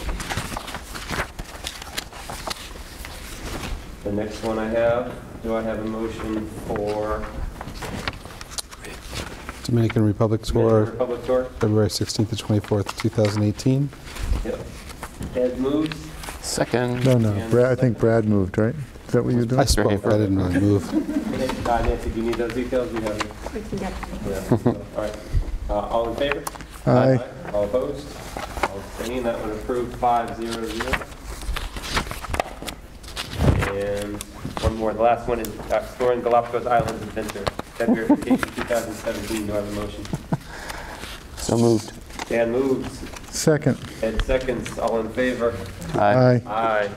The next one I have, do I have a motion for Dominican Republic Dominican tour, Republic tour? February sixteenth to twenty-fourth, two thousand eighteen. Yep. Ed moves. Second. No, no, Brad, I think Brad moved, right? Is that what you're I doing? spoke, I didn't really move. Uh, Nancy, do you need those details? We have them. We can get them. Yeah. All right. Uh, all in favor? Aye. All opposed? All abstaining? That one approved, five zero zero. And one more. The last one is exploring Galapagos Islands Adventure, February vacation two thousand seventeen. Do I have a motion? So moved. Dan moves. Second. Ed seconds. All in favor? Aye. Aye. Aye.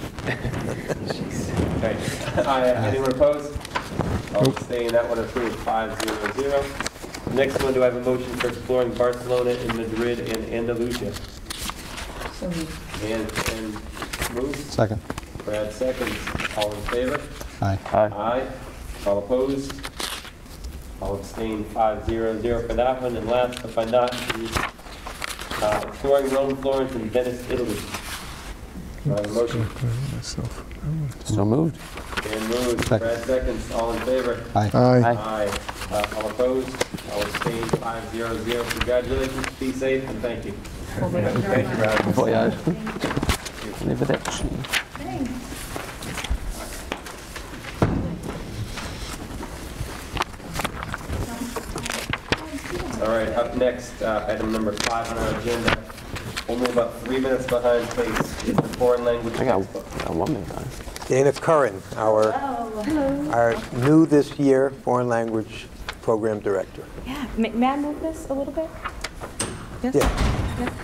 Okay. Aye. Anyone opposed? All abstaining. That one approved, five zero zero. Next one, do I have a motion for exploring Barcelona and Madrid and Andalusia? So moved. And, and moves. Second. Brad seconds. All in favor? Aye. Aye. Aye. All opposed? All abstained, five zero zero for that one. And last, but by not least, uh, exploring Rome, Florence, and Venice, Italy. Do I have a motion? Myself. So moved. And moves. Second. Brad seconds. All in favor? Aye. Aye. Aye. Uh, all opposed? All abstained, five zero zero. Congratulations. Be safe and thank you. Thank you, Brad. Voyage. Arrivederci. All right, up next, uh, item number five on our agenda, only about three minutes behind pace, is the foreign language I got, textbook. got one minute time. Dana Curran, our, our new this year foreign language program director. Yeah, may, may I move this a little bit? Yes? Yeah. Yeah.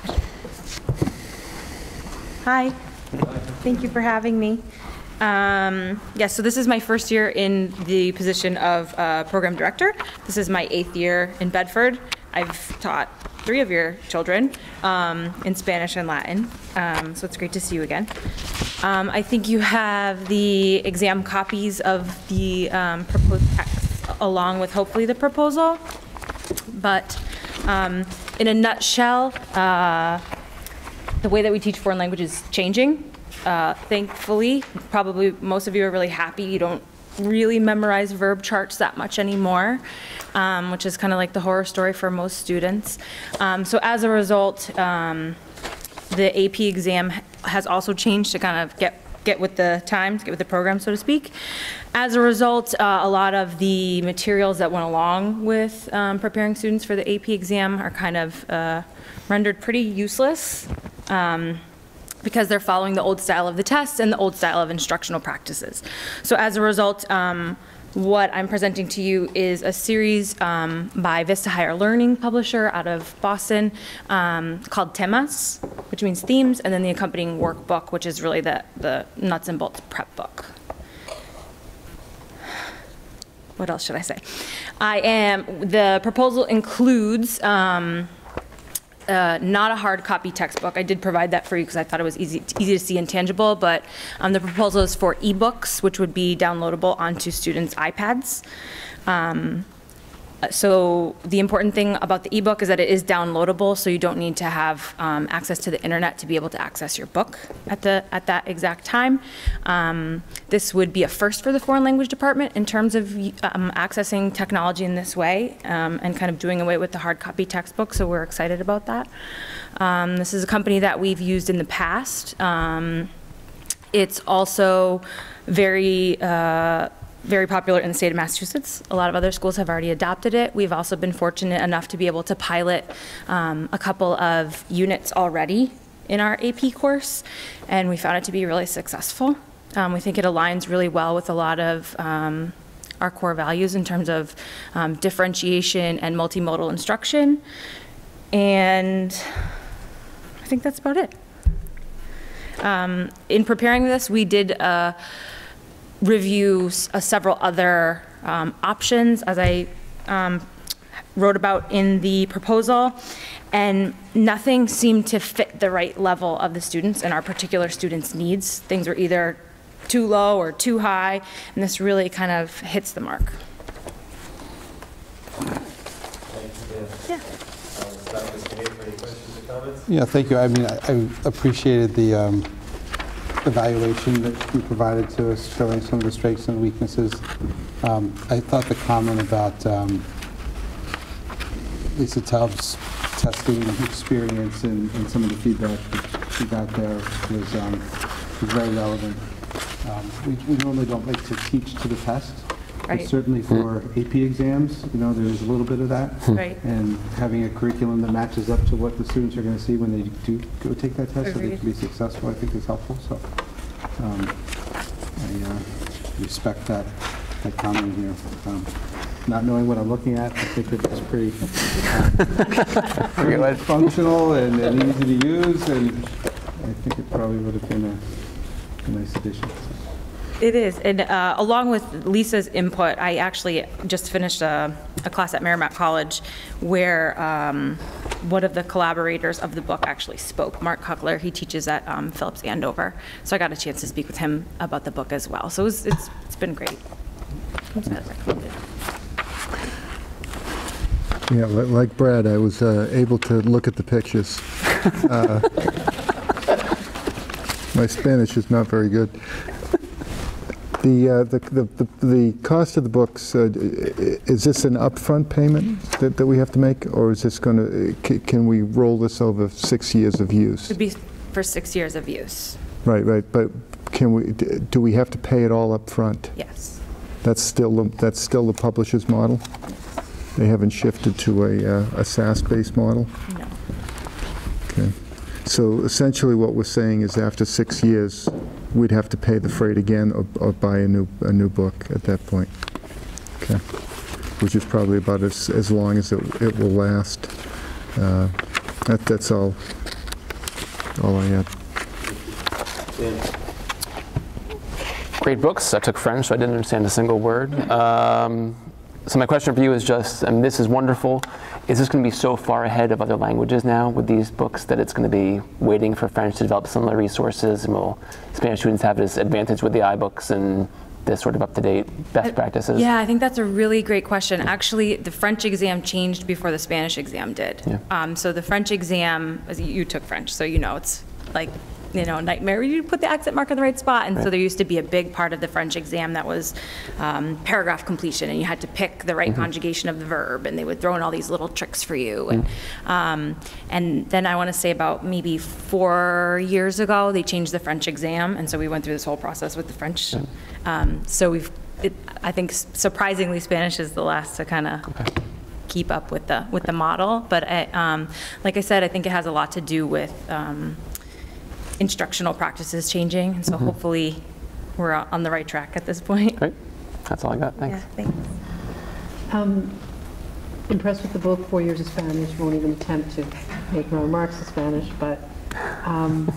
Hi, thank you for having me. Um, yes, so this is my first year in the position of uh, program director. This is my eighth year in Bedford. I've taught three of your children um, in Spanish and Latin, um, so it's great to see you again. Um, I think you have the exam copies of the um, proposed text along with hopefully the proposal, but um, in a nutshell, uh, the way that we teach foreign language is changing. Uh, thankfully, probably most of you are really happy you don't really memorize verb charts that much anymore, um, which is kind of like the horror story for most students. Um, so as a result, um, the A P exam has also changed to kind of get get with the times, get with the program, so to speak. As a result, uh, a lot of the materials that went along with um, preparing students for the A P exam are kind of uh, rendered pretty useless. Um, because they're following the old style of the test and the old style of instructional practices. So as a result, um, what I'm presenting to you is a series um, by Vista Higher Learning publisher out of Boston um, called Temas, which means themes, and then the accompanying workbook, which is really the, the nuts and bolts prep book. What else should I say? I am, the proposal includes um, uh, not a hard copy textbook. I did provide that for you because I thought it was easy, easy to see and tangible, but um, the proposal is for ebooks, which would be downloadable onto students' iPads. Um, So the important thing about the ebook is that it is downloadable, so you don't need to have um, access to the internet to be able to access your book at the at that exact time. Um, this would be a first for the foreign language department in terms of um, accessing technology in this way um, and kind of doing away with the hard copy textbook. So we're excited about that. Um, this is a company that we've used in the past. Um, it's also very uh, very popular in the state of Massachusetts. A lot of other schools have already adopted it. We've also been fortunate enough to be able to pilot um, a couple of units already in our A P course, and we found it to be really successful. Um, we think it aligns really well with a lot of um, our core values in terms of um, differentiation and multimodal instruction, and I think that's about it. Um, in preparing this, we did uh, review uh, several other um, options, as I um, wrote about in the proposal, and nothing seemed to fit the right level of the students and our particular students' needs. Things were either too low or too high, and this really kind of hits the mark. Yeah. Yeah, thank you. I mean, I, I appreciated the um, evaluation that you provided to us, showing some of the strengths and weaknesses. Um, I thought the comment about um, Lisa Tubbs' testing experience and, and some of the feedback that she got there was, um, was very relevant. Um, we, we normally don't like to teach to the test, right. But certainly for A P exams, you know, there's a little bit of that. Right. And having a curriculum that matches up to what the students are going to see when they do go take that test, so they can be successful, I think is helpful. So um, I uh, respect that, that comment here. Um, not knowing what I'm looking at, I think it's pretty, uh, pretty functional and, and easy to use, and I think it probably would have been a, a nice addition. So. It is, and uh, along with Lisa's input, I actually just finished a, a class at Merrimack College where um, one of the collaborators of the book actually spoke, Mark Huckler. He teaches at um, Phillips Andover, so I got a chance to speak with him about the book as well. So it was, it's, it's been great. Yeah, li- like Brad, I was uh, able to look at the pictures. Uh, my Spanish is not very good. The, uh, the, the, the, the cost of the books, uh, is this an upfront payment that, that we have to make, or is this going to, can we roll this over six years of use? It would be for six years of use. Right, right, but can we, do we have to pay it all up front? Yes. That's still, that's still the publisher's model? They haven't shifted to a, uh, a SaaS-based model? No. Okay. So essentially what we're saying is after six years, we'd have to pay the freight again or, or buy a new a new book at that point. Okay. Which is probably about as, as long as it, it will last. Uh, that, that's all, all I had. Great books. I took French, so I didn't understand a single word. Um, so my question for you is just, and this is wonderful, is this going to be so far ahead of other languages now with these books that it's going to be waiting for French to develop similar resources, and will Spanish students have this advantage with the iBooks and this sort of up-to-date best practices? Yeah, I think that's a really great question. Actually, the French exam changed before the Spanish exam did. Yeah. Um, so the French exam, as you took French, so you know it's like, you know, a nightmare. You put the accent mark in the right spot. And right. So there used to be a big part of the French exam that was um, paragraph completion, and you had to pick the right mm-hmm. conjugation of the verb, and they would throw in all these little tricks for you. And, mm-hmm. um, and then I want to say about maybe four years ago, they changed the French exam, and so we went through this whole process with the French. Yeah. Um, so we've, it, I think surprisingly, Spanish is the last to kind of okay. keep up with the with the model. But I, um, like I said, I think it has a lot to do with um, instructional practices changing, and so mm-hmm. hopefully we're on the right track at this point. Right. That's all I got. Thanks. Yeah, thanks. Um, Impressed with the book, Four Years of Spanish. Won't even attempt to make my remarks in Spanish, but um,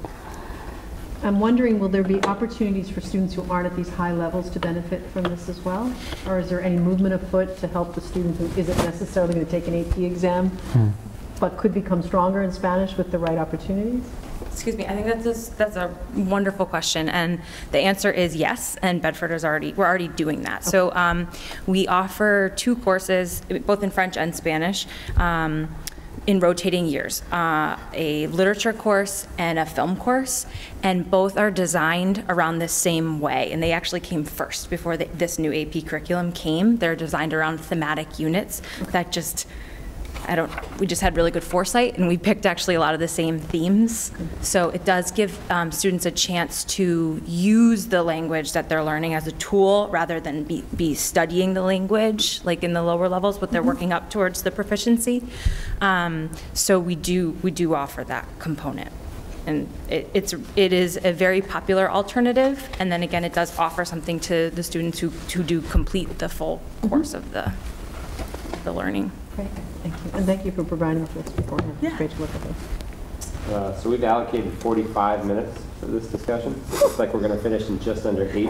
I'm wondering, will there be opportunities for students who aren't at these high levels to benefit from this as well? Or is there any movement afoot to help the student who isn't necessarily going to take an A P exam, Hmm. but could become stronger in Spanish with the right opportunities? Excuse me, I think that's a, that's a wonderful question, and the answer is yes, and Bedford is already, we're already doing that. So um, we offer two courses, both in French and Spanish, um, in rotating years, uh, a literature course and a film course, and both are designed around the same way, and they actually came first before the, this new A P curriculum came. They're designed around thematic units that just, I don't, we just had really good foresight, and we picked actually a lot of the same themes. So it does give um, students a chance to use the language that they're learning as a tool rather than be, be studying the language, like in the lower levels, but they're working up towards the proficiency. Um, so we do, we do offer that component. And it, it's, it is a very popular alternative, and then again, it does offer something to the students who, who do complete the full course of the, the learning. Great, thank you. And thank you for providing this beforehand. It's great to look at this. Uh, So we've allocated forty-five minutes for this discussion. It looks like we're going to finish in just under eight.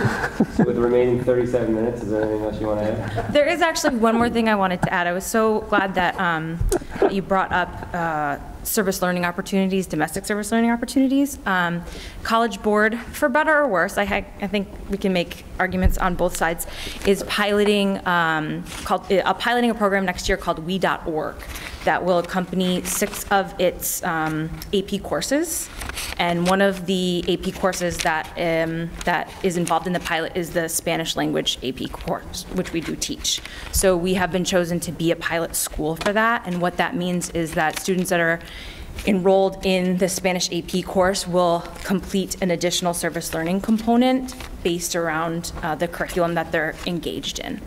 So with the remaining thirty-seven minutes, is there anything else you want to add? There is actually one more thing I wanted to add. I was so glad that um, you brought up uh, service learning opportunities, domestic service learning opportunities. Um, College Board, for better or worse, I, ha I think we can make arguments on both sides, is piloting um, called uh, piloting a program next year called we dot org that will accompany six of its um, A P courses. And one of the A P courses that um, that is involved in the pilot is the Spanish language A P course, which we do teach. So we have been chosen to be a pilot school for that, and what that means is that students that are enrolled in the Spanish A P course will complete an additional service learning component based around uh, the curriculum that they're engaged in.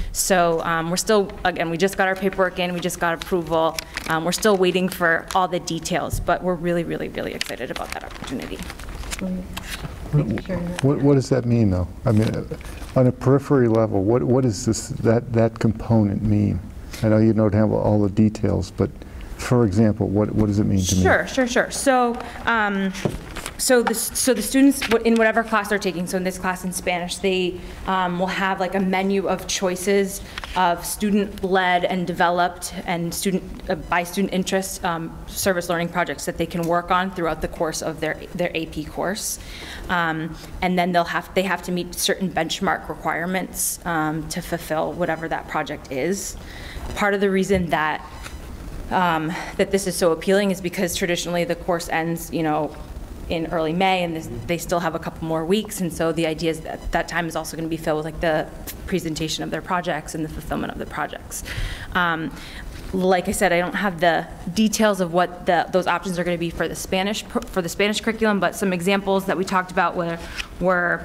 So um, we're still, again, we just got our paperwork in, we just got approval. Um, we're still waiting for all the details, but we're really, really, really excited about that opportunity. Thank you for sharing that. What, what does that mean, though? I mean, uh, on a periphery level, what, what does this, that, that component mean? I know you don't have all the details, but for example, what, what does it mean to me? Sure, sure, sure. So, um, so the so the students in whatever class they're taking. So in this class in Spanish, they um, will have like a menu of choices of student-led and developed and student uh, by student interest um, service learning projects that they can work on throughout the course of their their A P course, um, and then they'll have they have to meet certain benchmark requirements um, to fulfill whatever that project is. Part of the reason that Um, that this is so appealing is because traditionally the course ends, you know, in early May, and this, they still have a couple more weeks, and so the idea is that that time is also going to be filled with like the presentation of their projects and the fulfillment of the projects. Um, like I said, I don't have the details of what the, those options are going to be for the Spanish for the Spanish curriculum, but some examples that we talked about were were.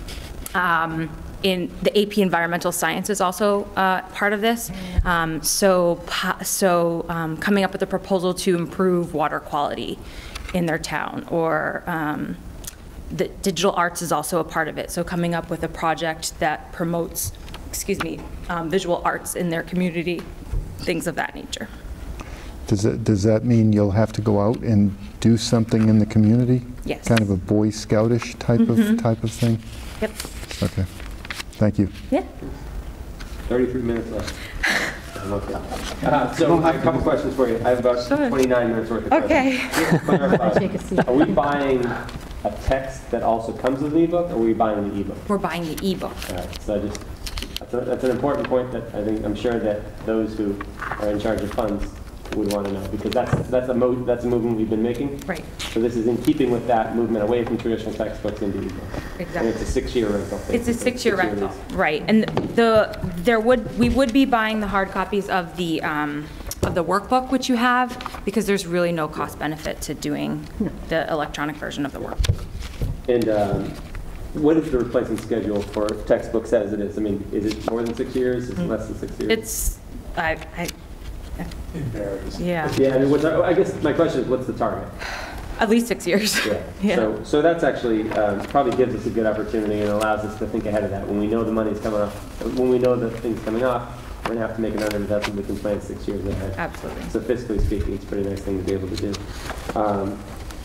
Um, In the A P Environmental Science is also uh, part of this. Um, so, so um, coming up with a proposal to improve water quality in their town, or um, the digital arts is also a part of it. So coming up with a project that promotes, excuse me, um, visual arts in their community, things of that nature. Does that, does that mean you'll have to go out and do something in the community? Yes. Kind of a Boy Scoutish type Mm-hmm. of type of thing? Yep. Okay. Thank you. Yeah. thirty-three minutes left. Okay. Uh, so I have a couple questions for you. I have about Sure. twenty-nine minutes worth of questions. Okay. Just to clarify, Take a seat. are we buying a text that also comes with the ebook, or are we buying the ebook? We're buying the ebook. All right, so I just, that's, a, that's an important point that I think, I'm sure that those who are in charge of funds would want to know, because that's, that's, a mo that's a movement we've been making. Right. So this is in keeping with that movement away from traditional textbooks into ebooks. Exactly. And it's a six-year rental. It's a six-year rental, lease. right? And the there would we would be buying the hard copies of the um, of the workbook, which you have, because there's really no cost benefit to doing the electronic version of the workbook. And um, what is the replacement schedule for textbooks as it is? I mean, is it more than six years? Is it less than six years? It's I, I It varies. yeah. Yeah, I mean, what's our, I guess my question is, what's the target? At least six years. Yeah. Yeah. So, so that's actually, um, probably gives us a good opportunity and allows us to think ahead of that. When we know the money's coming off, when we know the thing's coming off, we're gonna have to make another investment. We can plan six years ahead. Absolutely. So fiscally speaking, it's a pretty nice thing to be able to do. Um,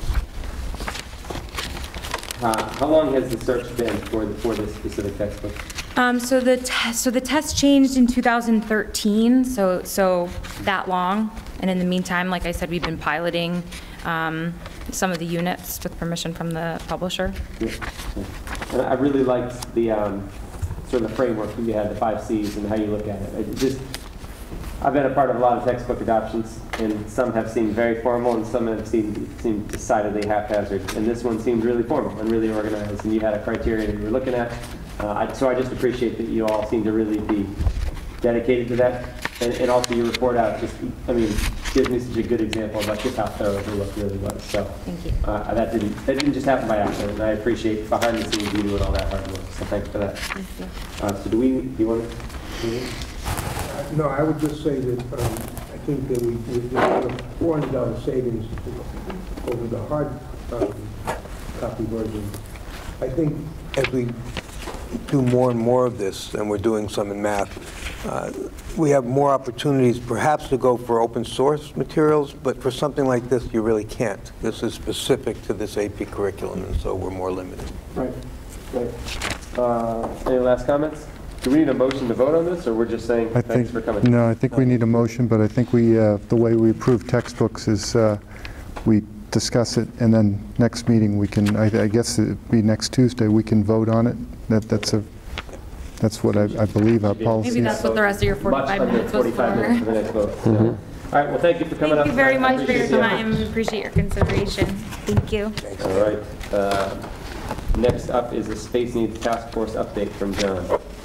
uh, how long has the search been for the, for this specific textbook? Um, so the test, so the test changed in two thousand thirteen, so, so that long. And in the meantime, like I said, we've been piloting, um, some of the units with permission from the publisher. Yeah. And I really liked the, um, sort of the framework that you had, the five C's and how you look at it. It just, I've been a part of a lot of textbook adoptions, and some have seemed very formal, and some have seemed, seemed decidedly haphazard. And this one seemed really formal and really organized, and you had a criteria that you were looking at. Uh, I, so I just appreciate that you all seem to really be dedicated to that. And, and also your report out just, I mean, gives me such a good example of like just how thorough the work really was. So Thank you. uh, that didn't that didn't just happen by accident, and I appreciate behind the scenes you doing all that hard work. So thanks for that. Thank you. Uh, so do we? Do you want to? No, I would just say that um, I think that we, we've got a four hundred dollar savings over the hard um, copy version. I think as we do more and more of this, and we're doing some in math, uh, we have more opportunities perhaps to go for open source materials, but for something like this, you really can't. This is specific to this A P curriculum, and so we're more limited. Right. Right. Uh, any last comments? Do we need a motion to vote on this, or we're just saying I thanks think, for coming? no, I think we need a motion, but I think we, uh, the way we approve textbooks is uh, we discuss it, and then next meeting we can, I, I guess it'd be next Tuesday, we can vote on it. That, that's a, that's what I, I believe our policy is. Maybe that's what the rest of your forty-five minutes was forty-five minutes for for. the next vote. So. All right, well, thank you for coming up. Thank you very tonight. much for your Appreciate the time. Appreciate your consideration. Thank you. effort. All right. Uh, next up is a Space Needs Task Force update from John.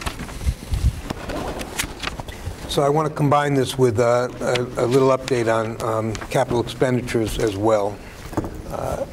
So I want to combine this with uh, a, a little update on um, capital expenditures as well. Uh,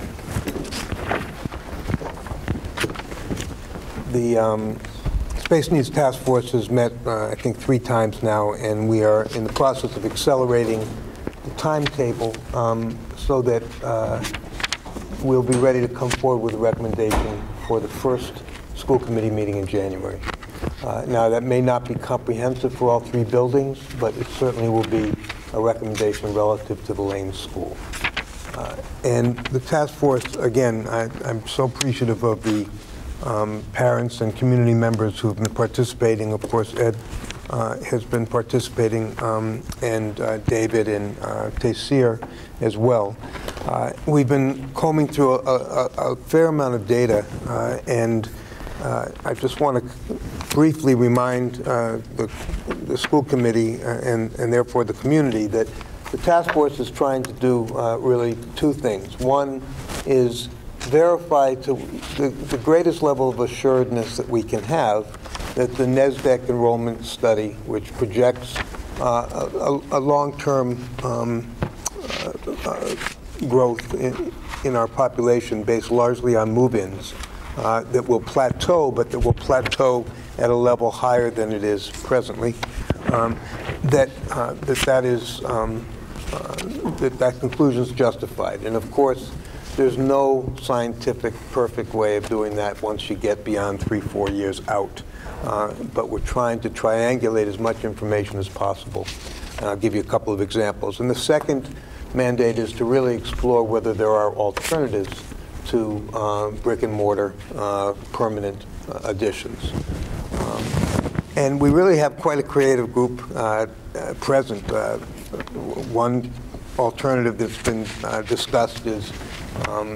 the um, Space Needs Task Force has met, uh, I think, three times now, and we are in the process of accelerating the timetable um, so that uh, we'll be ready to come forward with a recommendation for the first school committee meeting in January. Uh, now, that may not be comprehensive for all three buildings, but it certainly will be a recommendation relative to the Lane School. Uh, and the task force, again, I, I'm so appreciative of the um, parents and community members who have been participating. Of course, Ed uh, has been participating, um, and uh, David and uh, Taysir as well. Uh, we've been combing through a, a, a fair amount of data, uh, and Uh, I just want to briefly remind uh, the, the school committee uh, and, and therefore the community that the task force is trying to do uh, really two things. One is verify to the, the greatest level of assuredness that we can have that the NESDEC enrollment study, which projects uh, a, a long-term um, uh, uh, growth in, in our population based largely on move-ins, Uh, that will plateau, but that will plateau at a level higher than it is presently, um, that, uh, that that is, um, uh, that that conclusion is justified. And of course, there's no scientific perfect way of doing that once you get beyond three, four years out. Uh, but we're trying to triangulate as much information as possible. And I'll give you a couple of examples. And the second mandate is to really explore whether there are alternatives to uh, brick and mortar uh, permanent uh, additions. Um, and we really have quite a creative group uh, uh, present. Uh, one alternative that's been uh, discussed is um,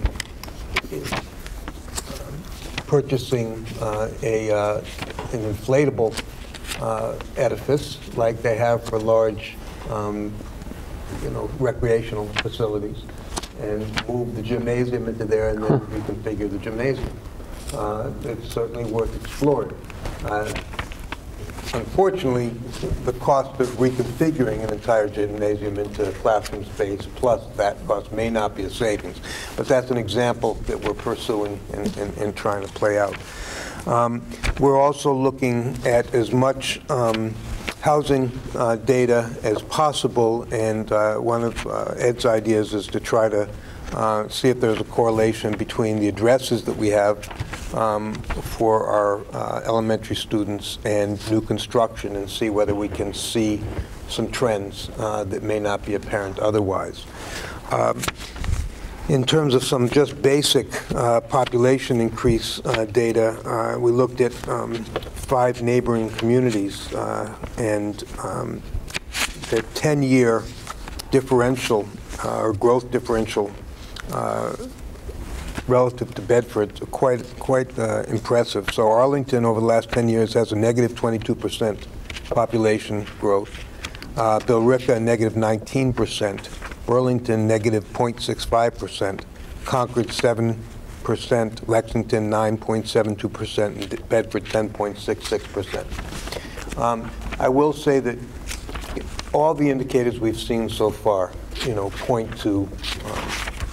purchasing uh, a, uh, an inflatable uh, edifice like they have for large um, you know, recreational facilities, and move the gymnasium into there and then reconfigure the gymnasium. Uh, it's certainly worth exploring. Uh, unfortunately, the cost of reconfiguring an entire gymnasium into classroom space plus that cost may not be a savings, but that's an example that we're pursuing and, and, and trying to play out. Um, we're also looking at as much um, housing uh, data as possible, and uh, one of uh, Ed's ideas is to try to uh, see if there's a correlation between the addresses that we have um, for our uh, elementary students and new construction, and see whether we can see some trends uh, that may not be apparent otherwise. Um, In terms of some just basic uh, population increase uh, data, uh, we looked at um, five neighboring communities, uh, and um, the ten-year differential, uh, or growth differential, uh, relative to Bedford is quite, quite uh, impressive. So Arlington, over the last ten years, has a negative twenty-two percent population growth. Uh, Billerica, a negative nineteen percent. Burlington, negative zero point six five percent, Concord, seven percent, Lexington, nine point seven two percent, and Bedford, ten point six six percent. Um, I will say that all the indicators we've seen so far, you know, point to um,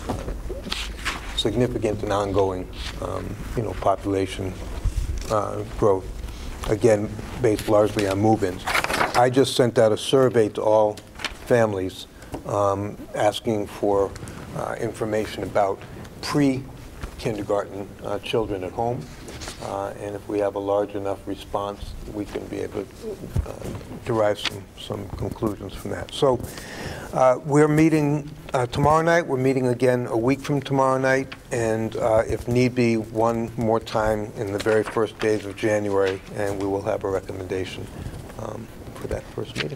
significant and ongoing, um, you know, population uh, growth, again, based largely on move-ins. I just sent out a survey to all families Um, asking for uh, information about pre-kindergarten uh, children at home. Uh, and if we have a large enough response, we can be able to uh, derive some, some conclusions from that. So uh, we're meeting uh, tomorrow night. We're meeting again a week from tomorrow night. And uh, if need be, one more time in the very first days of January, and we will have a recommendation um, for that first meeting.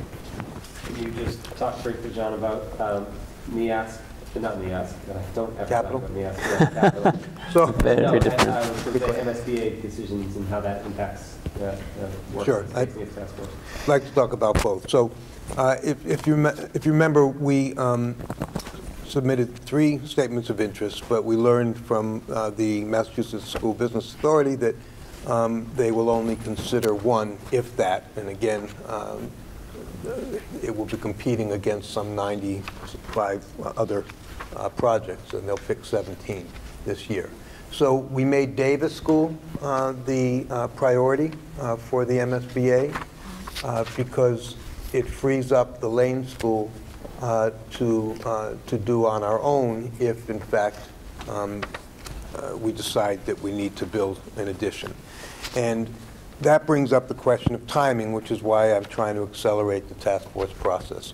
You just talked briefly, John, about um, N E A S, not N E A S, uh, don't ever Capital? talk about N E A S, yeah, capital. So, Very, No, very and different. I was going to say M S B A decisions and how that impacts uh, uh, work Sure, with I- the Safety Task Force. I'd like to talk about both. So uh, if, if, you me- if you remember, we um, submitted three statements of interest, but we learned from uh, the Massachusetts School Business Authority that um, they will only consider one, if that, and again, um, it will be competing against some ninety-five other uh, projects, and they'll pick seventeen this year. So we made Davis School uh, the uh, priority uh, for the M S B A uh, because it frees up the Lane School uh, to, uh, to do on our own if, in fact, um, uh, we decide that we need to build an addition. And that brings up the question of timing, which is why I'm trying to accelerate the task force process.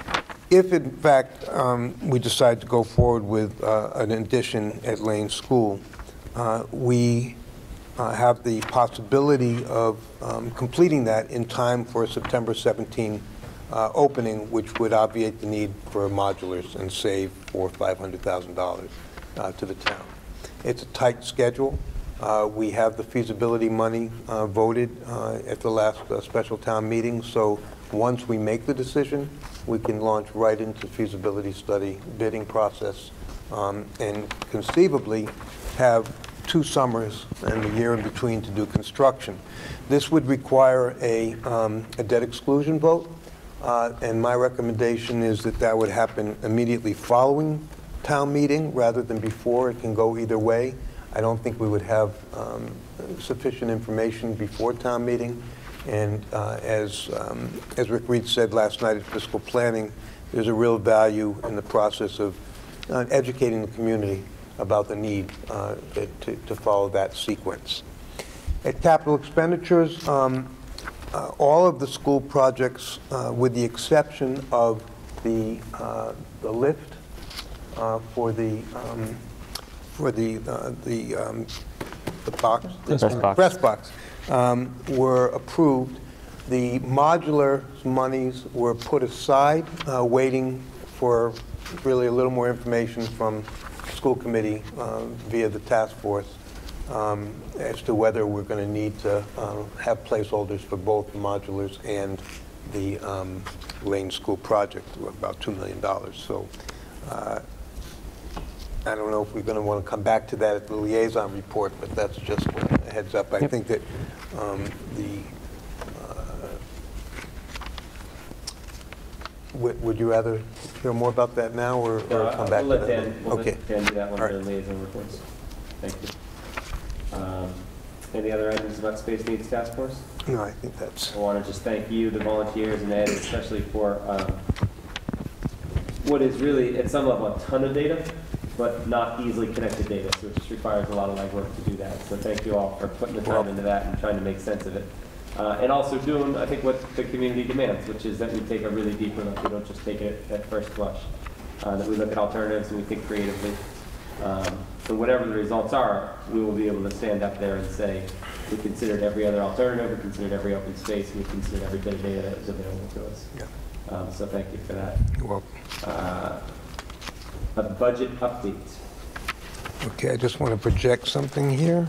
If, in fact, um, we decide to go forward with uh, an addition at Lane School, uh, we uh, have the possibility of um, completing that in time for a September seventeenth uh, opening, which would obviate the need for modulars and save four or five hundred thousand dollars uh, to the town. It's a tight schedule. Uh, we have the feasibility money uh, voted uh, at the last uh, special town meeting, so once we make the decision, we can launch right into feasibility study bidding process um, and conceivably have two summers and a year in between to do construction. This would require a, um, a debt exclusion vote, uh, and my recommendation is that that would happen immediately following town meeting rather than before. It can go either way. I don't think we would have um, sufficient information before town meeting. And uh, as, um, as Rick Reed said last night at fiscal planning, there's a real value in the process of uh, educating the community about the need uh, to, to follow that sequence. At capital expenditures, um, uh, all of the school projects, uh, with the exception of the, uh, the lift uh, for the um, for the uh, the um, the box, Press box. press box, um, were approved. The modular monies were put aside, uh, waiting for really a little more information from school committee uh, via the task force um, as to whether we're going to need to uh, have placeholders for both the modulars and the um, Lane School project, about two million dollars. So. Uh, I don't know if we're going to want to come back to that at the liaison report, but that's just a heads up. I Yep. think that um, the, uh, would, would you rather hear more about that now or, or Uh, come back we'll to let that? Dan, we'll Okay. let Dan do that one All for right. the liaison reports. Thank you. Um, Any other items about Space Needs Task Force? No, I think that's, I want to just thank you, the volunteers, and Ed, especially for um, what is really, at some level, a ton of data but not easily connected data, so it just requires a lot of legwork to do that. So thank you all for putting the time into that and trying to make sense of it. Uh, and also doing, I think, what the community demands, which is that we take a really deeper look. We don't just take it at first blush. Uh, that we look at alternatives and we think creatively. Um, so whatever the results are, we will be able to stand up there and say, we considered every other alternative, we considered every open space, and we considered every bit of data that was available to us. Yeah. Um, so thank you for that. You're welcome. Uh, a budget update. Okay, I just want to project something here.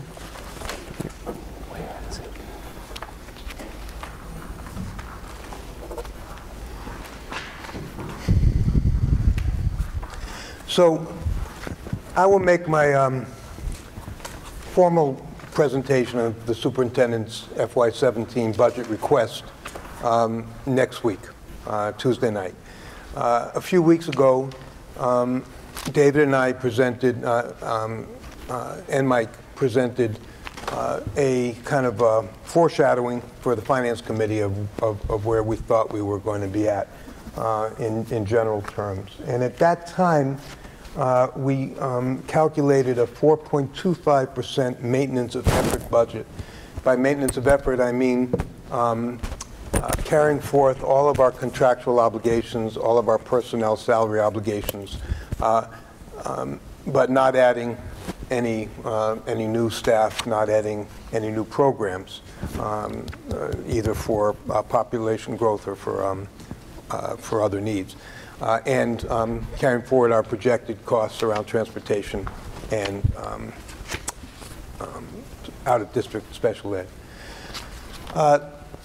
So I will make my um, formal presentation of the superintendent's F Y seventeen budget request um, next week, uh, Tuesday night. Uh, a few weeks ago, um, David and I presented, uh, um, uh, and Mike presented uh, a kind of uh, foreshadowing for the Finance Committee of, of, of where we thought we were going to be at uh, in, in general terms. And at that time, uh, we um, calculated a four point two five percent maintenance of effort budget. By maintenance of effort, I mean um, uh, carrying forth all of our contractual obligations, all of our personnel salary obligations, uh, um, but not adding any uh, any new staff, not adding any new programs, um, uh, either for uh, population growth or for um, uh, for other needs, uh, and um, carrying forward our projected costs around transportation and um, um, out-of-district special ed. Uh,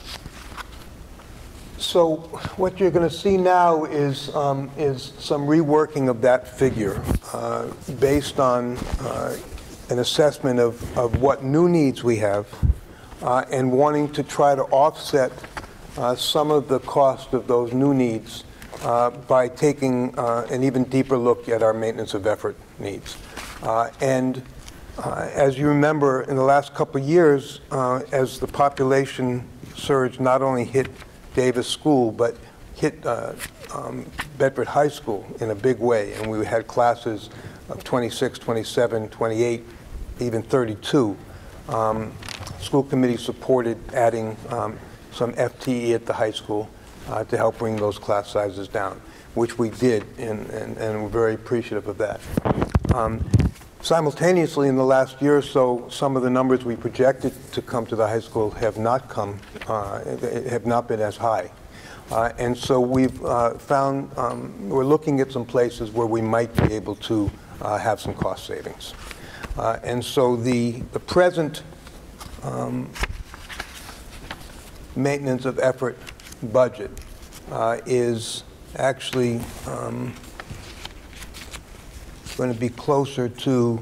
So what you're going to see now is, um, is some reworking of that figure uh, based on uh, an assessment of, of what new needs we have uh, and wanting to try to offset uh, some of the cost of those new needs uh, by taking uh, an even deeper look at our maintenance of effort needs. Uh, and uh, as you remember, in the last couple of years, uh, as the population surge not only hit Davis School, but hit uh, um, Bedford High School in a big way, and we had classes of twenty-six, twenty-seven, twenty-eight, even thirty-two. Um, school committee supported adding um, some F T E at the high school uh, to help bring those class sizes down, which we did, and, and, and we're very appreciative of that. Um, Simultaneously, in the last year or so, some of the numbers we projected to come to the high school have not come, uh, have not been as high. Uh, and so we've uh, found, um, we're looking at some places where we might be able to uh, have some cost savings. Uh, and so the, the present um, maintenance of effort budget uh, is actually um, going to be closer to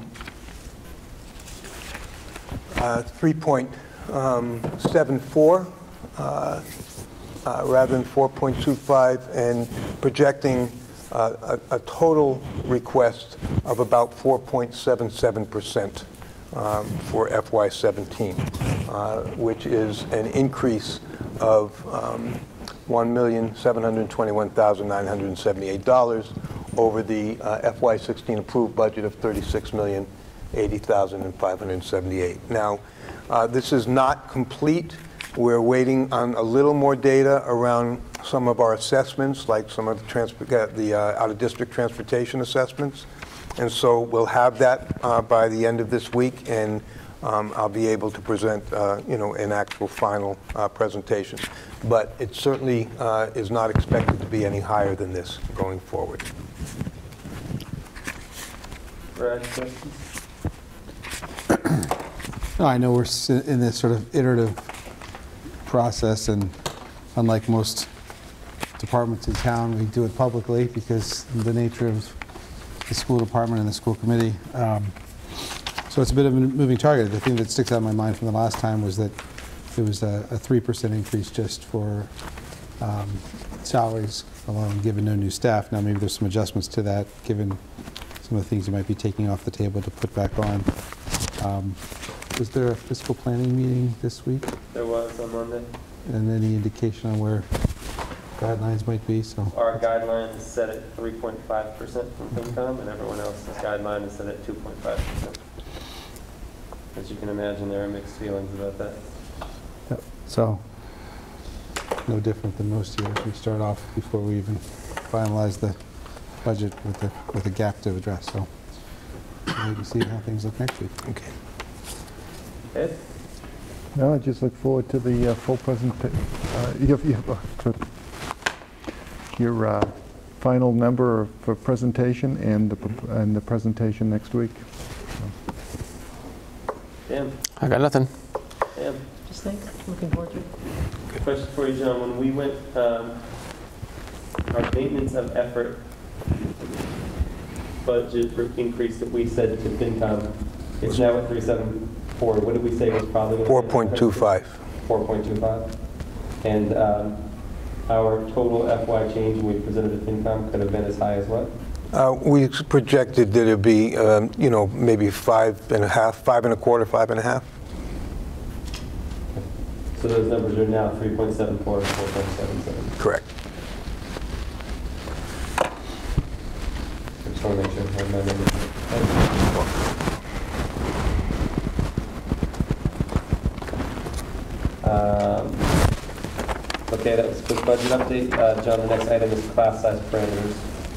uh, three point seven four uh, uh, rather than four point two five, and projecting uh, a, a total request of about four point seven seven percent um, for F Y seventeen, uh, which is an increase of um, one million seven hundred twenty-one thousand nine hundred seventy-eight dollars over the uh, F Y sixteen approved budget of thirty-six million eighty thousand five hundred seventy-eight. Now, uh, this is not complete. We're waiting on a little more data around some of our assessments, like some of the, transport, uh, the uh, out-of-district transportation assessments. And so we'll have that uh, by the end of this week, and um, I'll be able to present, uh, you know, an actual final uh, presentation. But it certainly uh, is not expected to be any higher than this going forward. Brad, questions? No, I know we're s- in this sort of iterative process, and unlike most departments in town, we do it publicly because of the nature of the school department and the school committee. Um, so it's a bit of a moving target. The thing that sticks out in my mind from the last time was that it was a, a three percent increase just for um, salaries alone, given no new staff. Now maybe there's some adjustments to that, given some of the things you might be taking off the table to put back on. Um, was there a fiscal planning meeting this week? There was on Monday. And any indication on where guidelines might be, so. Our guideline is set at three point five percent from FinCom, and everyone else's guideline is set at two point five percent. As you can imagine, there are mixed feelings about that. Yep. So, no different than most years. We start off before we even finalize the budget with a, with a gap to address, so we can see how things look next week. Okay. Ed? No, I just look forward to the uh, full present, uh, your, your, uh, to your uh, final number for presentation and the, pr- and the presentation next week. Dan? I got nothing. Dan? Just thanks, looking forward to it. Question for you, John. When we went, um, our maintenance of effort budget for increase that we said to FinCom, it's now at three seven four. What did we say was probably? four point two five. four point two five. And um, our total F Y change when we presented to FinCom could have been as high as what? Uh, we projected that it'd be, um, you know, maybe five and a half, five and a quarter, five and a half. So those numbers are now three point seven four and four point seven seven. Correct. I just want to make sure I have my numbers. Um, okay, that was a quick budget update. Uh, John, the next item is class size parameters.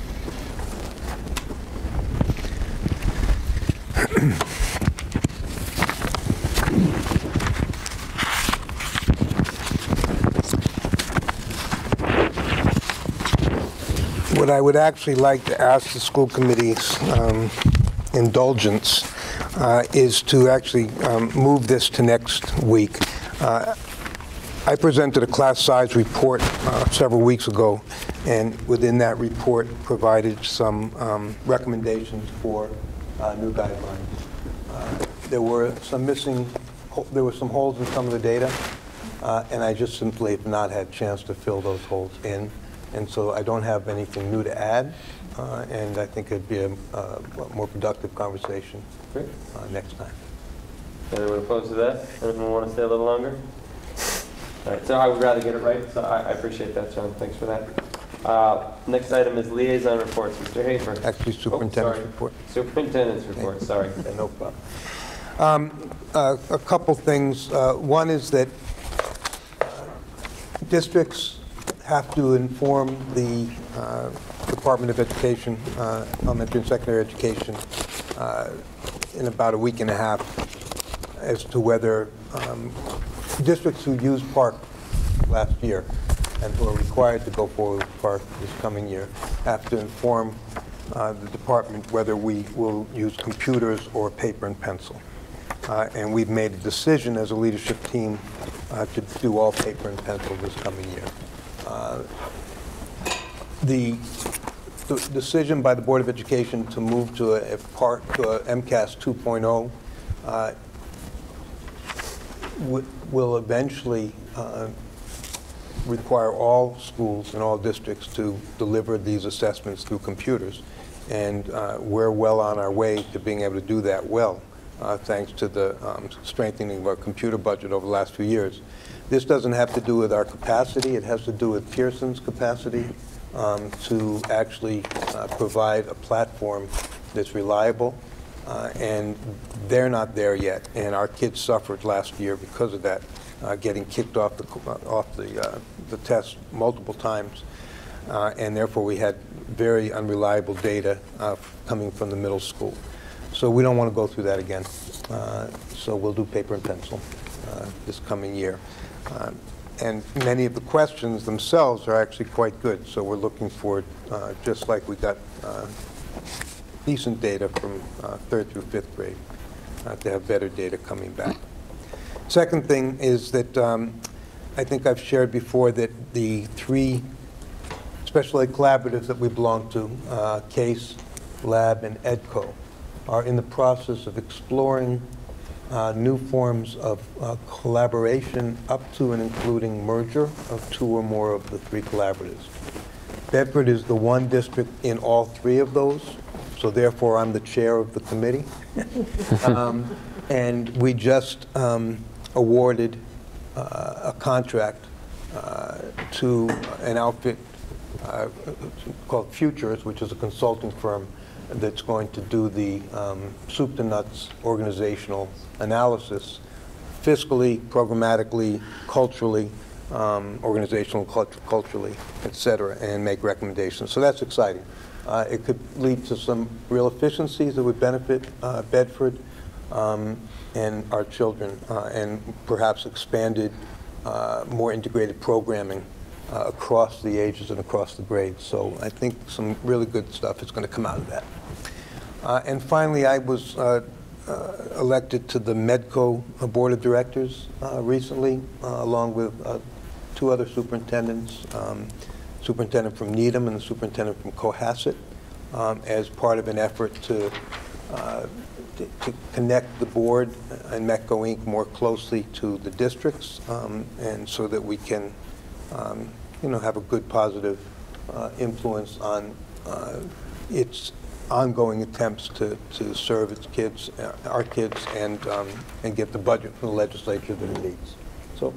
What I would actually like to ask the school committee's um, indulgence uh, is to actually um, move this to next week. Uh, I presented a class size report uh, several weeks ago, and within that report provided some um, recommendations for uh, new guidelines. Uh, there were some missing, there were some holes in some of the data, uh, and I just simply have not had a chance to fill those holes in. And so I don't have anything new to add, uh, and I think it'd be a uh, more productive conversation uh, next time. Anyone opposed to that? Anyone want to stay a little longer? All right, so I would rather get it right, so I, I appreciate that, John. Thanks for that. Uh, next item is liaison reports. Mister Hafer. Actually, superintendent's oh, report. Superintendent's report, sorry. Yeah, no problem. Um, uh, a couple things. Uh, one is that uh, districts have to inform the uh, Department of Education, uh, elementary and secondary education, uh, in about a week and a half as to whether um, districts who used PARC last year and who are required to go forward with PARC this coming year have to inform uh, the department whether we will use computers or paper and pencil. Uh, and we've made a decision as a leadership team uh, to do all paper and pencil this coming year. Uh, the, the decision by the Board of Education to move to a, a part to a M C A S two point oh uh, will eventually uh, require all schools and all districts to deliver these assessments through computers, and uh, we're well on our way to being able to do that well, uh, thanks to the um, strengthening of our computer budget over the last few years. This doesn't have to do with our capacity. It has to do with Pearson's capacity um, to actually uh, provide a platform that's reliable, uh, and they're not there yet. And our kids suffered last year because of that, uh, getting kicked off the off the uh, the test multiple times, uh, and therefore we had very unreliable data uh, coming from the middle school. So we don't want to go through that again. Uh, so we'll do paper and pencil uh, this coming year. Uh, and many of the questions themselves are actually quite good, so we're looking for, uh, just like we got uh, decent data from uh, third through fifth grade, uh, to have better data coming back. Second thing is that um, I think I've shared before that the three special ed collaboratives that we belong to, uh, CASE, Lab, and EDCO, are in the process of exploring Uh, new forms of uh, collaboration up to and including merger of two or more of the three collaboratives. Bedford is the one district in all three of those, so therefore I'm the chair of the committee. um, and we just um, awarded uh, a contract uh, to an outfit uh, called Futures, which is a consulting firm that's going to do the um, soup to nuts organizational analysis, fiscally, programmatically, culturally, um, organizational, cult culturally, et cetera, and make recommendations. So that's exciting. Uh, it could lead to some real efficiencies that would benefit uh, Bedford um, and our children, uh, and perhaps expanded, uh, more integrated programming uh, across the ages and across the grades. So I think some really good stuff is going to come out of that. Uh, and finally, I was uh, uh, elected to the Medco Board of Directors uh, recently, uh, along with uh, two other superintendents, um, superintendent from Needham and the superintendent from Cohasset, um, as part of an effort to, uh, to, to connect the board and Medco Incorporated more closely to the districts, um, and so that we can, um, you know, have a good positive uh, influence on uh, its ongoing attempts to, to serve its kids, uh, our kids, and, um, and get the budget from the legislature that it needs. So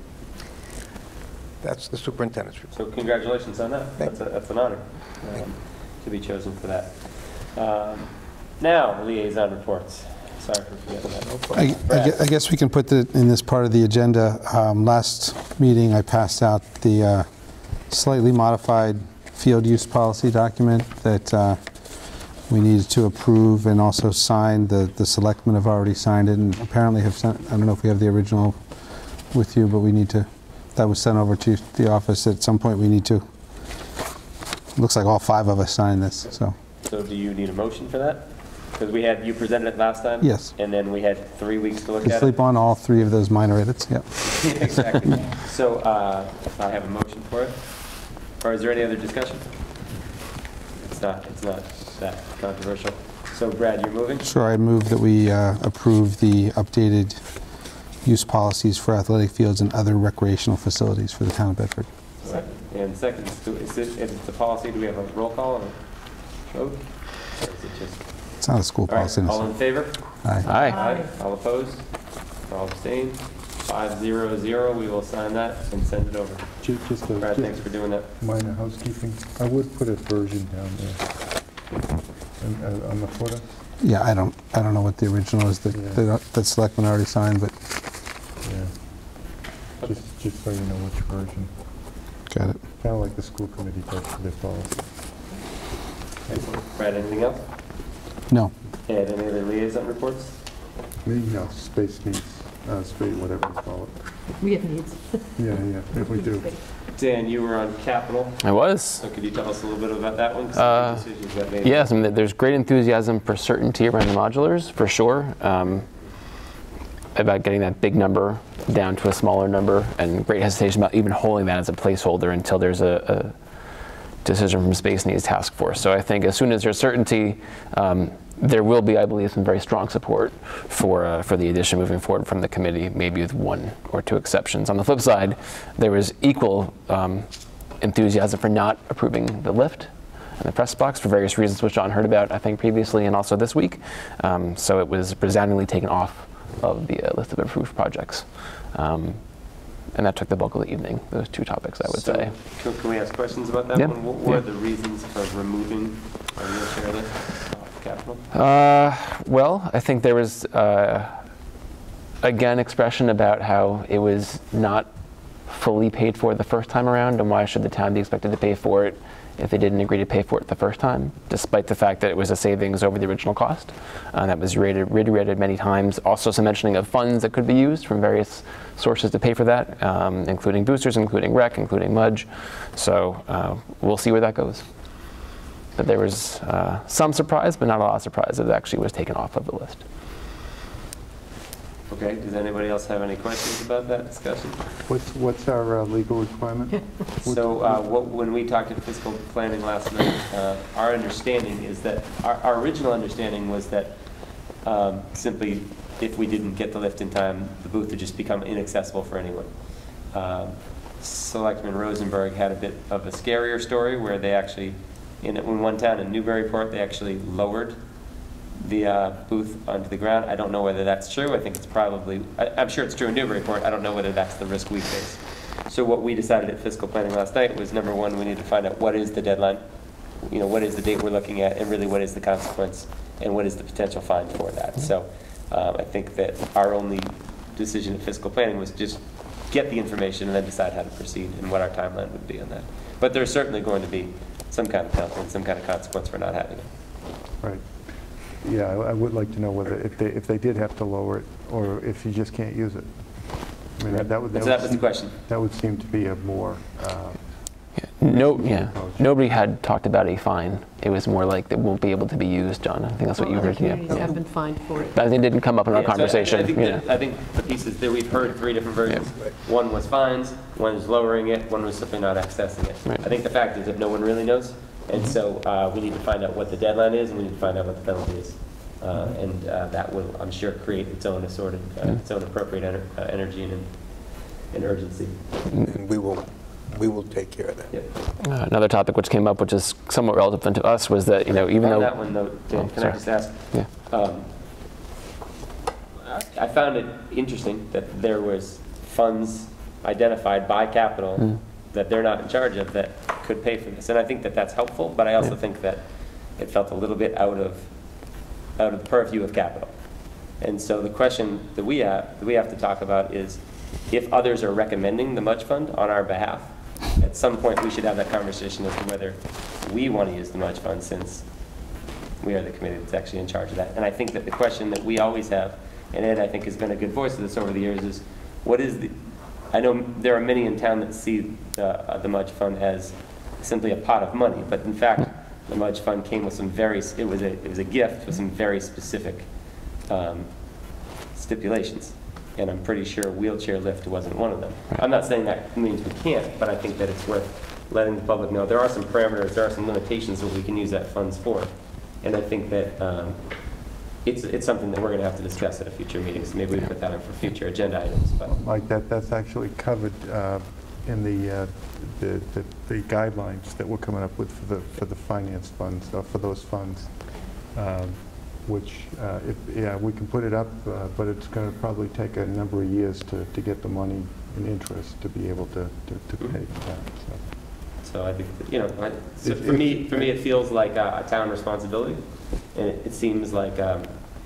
that's the superintendent's report. So congratulations on that. Thank That's, a, that's an honor um, to be chosen for that. Um, now, liaison reports. Sorry for forgetting that. No I, I gue- I guess we can put that in this part of the agenda. Um, last meeting, I passed out the uh, slightly modified field use policy document that uh, we needed to approve and also sign. The, the selectmen have already signed it and apparently have sent, I don't know if we have the original with you, but we need to, that was sent over to the office. At some point we need to, looks like all five of us signed this, so. So do you need a motion for that? Because we had, you presented it last time? Yes. And then we had three weeks to look You at sleep it? on all three of those minor edits, yep. Exactly. So uh, I have a motion for it. Or is there any other discussion? It's not, it's not that controversial. So Brad, you're moving? Sure, I move that we uh, approve the updated use policies for athletic fields and other recreational facilities for the town of Bedford. Second. And second, is it, if it's a policy, do we have a roll call or vote? Or is it just? It's not a school All right, policy. all in favor? Aye. Aye. Aye. All opposed? All abstained? Five zero zero, we will sign that and send it over. Ju- Just a Brad, thanks for doing that. minor housekeeping. I would put a version down there on, uh, on the footer. Yeah, I don't, I don't know what the original is that, Yeah. that that selectmen already signed, but Yeah. Just, just so you know which version. got it. Kind of like the school committee does for their policy. Excellent. Brad, anything else? No. Ed, any other liaison reports? Me, no, space needs, uh, space, whatever you call it. We have needs. Yeah, yeah, if we do. Dan, you were on Capital, I was. so could you tell us a little bit about that one? 'Cause Uh, some big decisions got made. Yes, I mean, there's great enthusiasm for certainty around the modulars, for sure, um, about getting that big number down to a smaller number, and great hesitation about even holding that as a placeholder until there's a, a decision from Space Needs Task Force. So I think as soon as there's certainty, um, there will be, I believe, some very strong support for uh, for the addition moving forward from the committee, maybe with one or two exceptions. On the flip side, there was equal um, enthusiasm for not approving the lift and the press box for various reasons, which John heard about, I think, previously and also this week. Um, so it was resoundingly taken off of the uh, list of approved projects. Um, and that took the bulk of the evening, those two topics, I would So, say. Can, can we ask questions about that Yeah. one? What were Yeah. the reasons for removing a wheelchair lift off Capital? Uh, well, I think there was, uh, again, expression about how it was not fully paid for the first time around, and why should the town be expected to pay for it if they didn't agree to pay for it the first time, despite the fact that it was a savings over the original cost. Uh, that was reiterated, reiterated many times. Also some mentioning of funds that could be used from various sources to pay for that, um, including boosters, including rec, including mudge. So uh, we'll see where that goes. But there was uh, some surprise, but not a lot of surprise that it actually was taken off of the list. Okay, does anybody else have any questions about that discussion? What's, what's our uh, legal requirement? So uh, what, when we talked at fiscal planning last night, uh, our understanding is that, our, our original understanding was that um, simply if we didn't get the lift in time, the booth would just become inaccessible for anyone. Um, Selectman Rosenberg had a bit of a scarier story where they actually, in, in one town in Newburyport, they actually lowered the uh, booth onto the ground. I don't know whether that's true. I think it's probably, I, I'm sure it's true in Newburyport. I don't know whether that's the risk we face. So what we decided at fiscal planning last night was, number one, we need to find out what is the deadline, you know, what is the date we're looking at, and really what is the consequence, and what is the potential fine for that. So um, I think that our only decision at fiscal planning was just get the information and then decide how to proceed and what our timeline would be on that. But there's certainly going to be some kind of penalty and some kind of consequence for not having it. Right. Yeah, I I would like to know whether, if they, if they did have to lower it, or if you just can't use it. I mean, that would, that So that would was the seem- question. That would seem to be a more, uh, No, yeah. Nobody had talked about a fine. It was more like it won't be able to be used, John. I think that's what you Well, other heard. Yeah. communities have been fined for it. But it didn't come up in our Yeah, so I- conversation. I think, you that, know. I think the pieces that we've heard three different versions. One was fines, one was lowering it, one was simply not accessing it. Right. I think the fact is that no one really knows, and so uh, we need to find out what the deadline is, and we need to find out what the penalty is. Uh, and uh, that will, I'm sure, create its own assorted, uh, its own appropriate ener uh, energy and, and urgency. And we will, we will take care of that. Yep. Uh, another topic which came up, which is somewhat relevant to us, was that, you know, even On though that one, though, Dan, Oh, can sorry. I just ask? Yeah. Um, I- I found it interesting that there was funds identified by Capital Mm. that they're not in charge of that could pay for this. And I think that that's helpful, but I also Yeah. think that it felt a little bit out of, out of the purview of Capital. And so the question that we have, that we have to talk about is, if others are recommending the Mudge Fund on our behalf, at some point we should have that conversation as to whether we want to use the Mudge Fund, since we are the committee that's actually in charge of that. And I think that the question that we always have, and Ed, I think, has been a good voice of this over the years, is what is the, I know there are many in town that see the, uh, the Mudge Fund as simply a pot of money, but in fact, the Mudge Fund came with some very, it was a, it was a gift with some very specific um, stipulations. And I'm pretty sure wheelchair lift wasn't one of them. I'm not saying that means we can't, but I think that it's worth letting the public know. There are some parameters, there are some limitations that we can use that funds for. And I think that um, it's, it's something that we're going to have to discuss at a future meeting. So maybe we put that in for future agenda items. But like that, that's actually covered uh, in the, uh, the, the the guidelines that we're coming up with for the, for the finance funds, uh, for those funds. Um, which, uh, if, yeah, we can put it up, uh, but it's going to probably take a number of years to, to get the money and interest to be able to, to, to pay for that. So. So I think, that, you know, I, so If- for if- me, for me, it feels like a, a town responsibility, and it, it seems like um,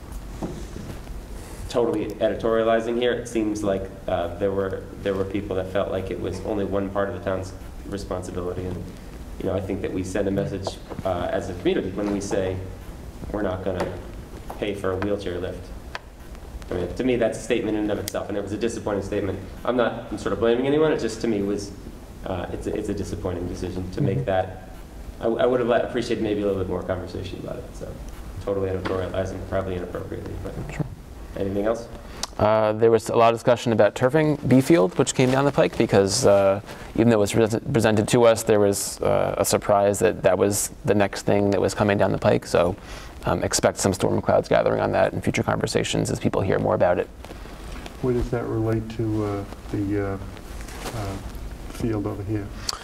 totally editorializing here. It seems like uh, there were there were people that felt like it was only one part of the town's responsibility, and you know, I think that we send a message uh, as a community when we say we're not going to pay for a wheelchair lift. I mean, to me, that's a statement in and of itself, and it was a disappointing statement. I'm not I'm sort of blaming anyone. It just, to me, was uh, it's a, it's a disappointing decision to make that. I, I would have appreciated maybe a little bit more conversation about it. So, totally editorializing, probably inappropriately. But Sure. Anything else? Uh, there was a lot of discussion about turfing B Field, which came down the pike, because uh, even though it was pre presented to us, there was uh, a surprise that that was the next thing that was coming down the pike. So um, expect some storm clouds gathering on that in future conversations as people hear more about it. Where does that relate to uh, the uh, uh, field over here?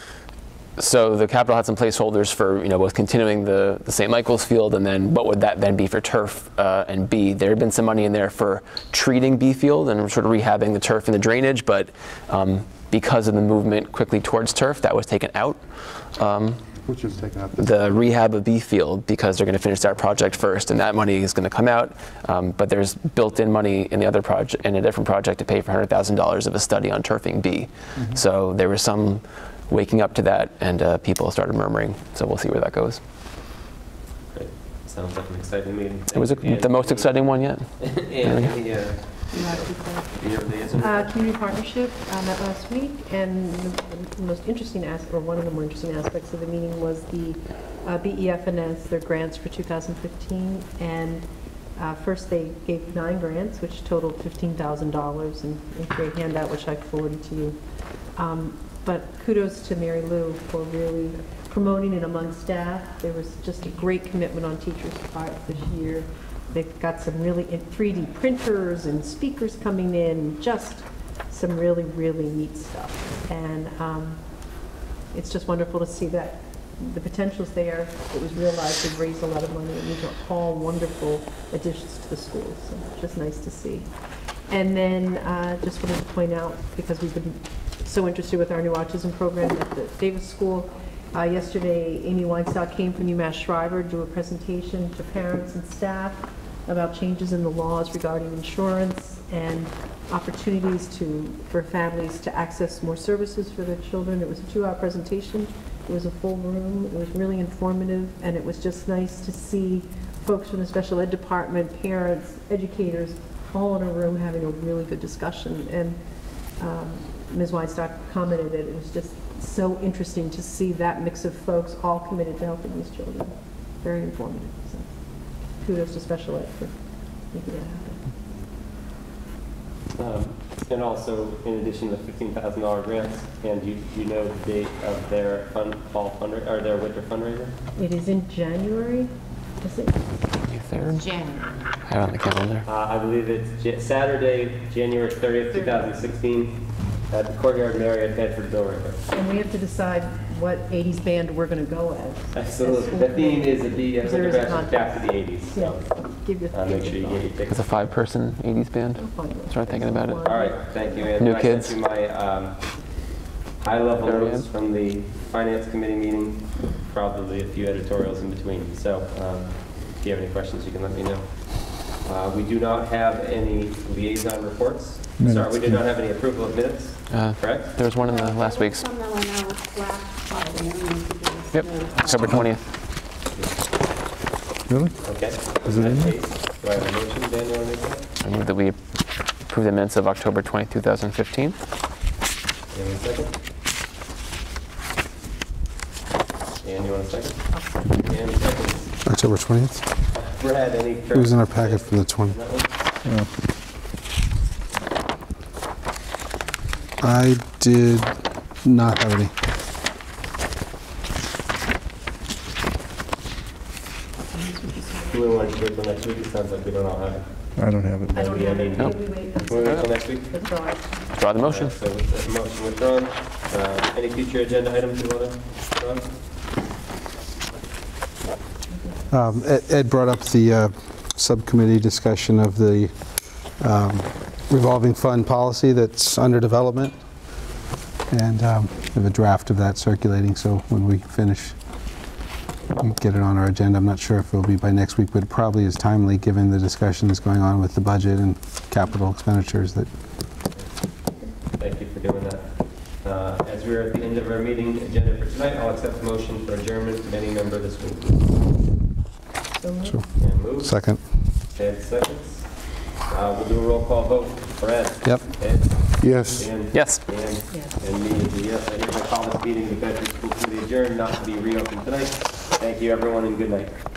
So the Capitol had some placeholders for, you know, both continuing the, the Saint Michael's field, and then what would that then be for turf uh, and B. There had been some money in there for treating B field and sort of rehabbing the turf and the drainage, but um, because of the movement quickly towards turf, that was taken out. Um, Which is taken out this the rehab of B field, because they're going to finish that project first, and that money is going to come out. Um, but there's built-in money in the other project, in a different project, to pay for one hundred thousand dollars of a study on turfing B. Mm-hmm. So there was some waking up to that, and uh, people started murmuring. So we'll see where that goes. Great. Sounds like an exciting meeting. It was a, the most exciting one yet. And any, uh, You have to do you have the answer? Uh, Community Partnership uh, met last week, and the most interesting aspect, or one of the more interesting aspects of the meeting, was the uh, B E F N S, their grants for two thousand fifteen. And uh, first they gave nine grants, which totaled fifteen thousand dollars, and a great handout, which I forwarded to you. Um, but kudos to Mary Lou for really promoting it among staff. There was just a great commitment on teachers' part this year. They've got some really in three D printers and speakers coming in, just some really, really neat stuff. And um, it's just wonderful to see that the potential's there. It was realized. They've raised a lot of money, and these are all wonderful additions to the schools. So just nice to see. And then uh, just wanted to point out, because we've been so interested with our new autism program at the Davis School. Uh, Yesterday, Amy Weinstock came from UMass Shriver to do a presentation to parents and staff about changes in the laws regarding insurance and opportunities to, for families to access more services for their children. It was a two-hour presentation. It was a full room. It was really informative, and it was just nice to see folks from the special ed department, parents, educators, all in a room having a really good discussion. And um, Miz Weinstock commented that it was just so interesting to see that mix of folks all committed to helping these children. Very informative. So kudos to special ed for making that happen. Um, And also, in addition to the fifteen thousand dollar grants, and you, you know the date of their fund, fall fundraiser, or their winter fundraiser? It is in January, is it? twenty-third? January. I have it on the calendar. Uh, I believe it's Ja- Saturday, January thirtieth, two thousand sixteen, at the Courtyard Marriott, Bedford, Bill River. And we have to decide what eighties band we're going to go as. Absolutely. The theme is the the Because there is a undergraduate back to the eighties. Yeah, So give you. uh, make sure you get your It's tickets. a five-person eighties band. Start thinking about it. All right, thank you, Ann. New I kids. sent you my um, high-level Very notes good. from the Finance Committee meeting, probably a few editorials in between. So um, if you have any questions, you can let me know. Uh, We do not have any liaison reports. Sorry, we Minutes, did not have any approval of minutes, Uh, correct? There was one in the last week's. Some that went out last Friday. I don't know if you Yep, guys know. October twentieth. Really? Okay. Is it In in that there? case, do I have a motion, Dan, you want to make that? I move that we approve the minutes of October twentieth, two thousand fifteen. Anyone second? Dan, you want a second? Dan, second. October twentieth? Brad, any? It was in our packet for the twentieth. That one? Yeah. I did not have any. Do we want to wait till next week? It sounds like we don't all have it. I don't have it. I don't Yeah, have it. no. Maybe we wait Can we wait till next week? That's all right. Draw the motion. Uh, So with the motion withdrawn, uh, any future agenda items you want to put on? Um, Ed Ed brought up the uh, subcommittee discussion of the um, revolving fund policy that's under development. And um, we have a draft of that circulating, so when we finish, we get it on our agenda. I'm not sure if it'll be by next week, but it probably is timely given the discussions going on with the budget and capital expenditures that Thank you for doing that. Uh, As we're at the end of our meeting agenda for tonight, I'll accept the motion for adjournment from any member this week. So moved. Sure. And move. Second. Ed seconds. Uh, We'll do a roll call vote. Brad? Yep. Ed? Yes. Dan? Yes. Dan? Yes. And me is a yes. I hereby call this meeting of the Bedford School Committee adjourned, not to be reopened tonight. Thank you, everyone, and good night.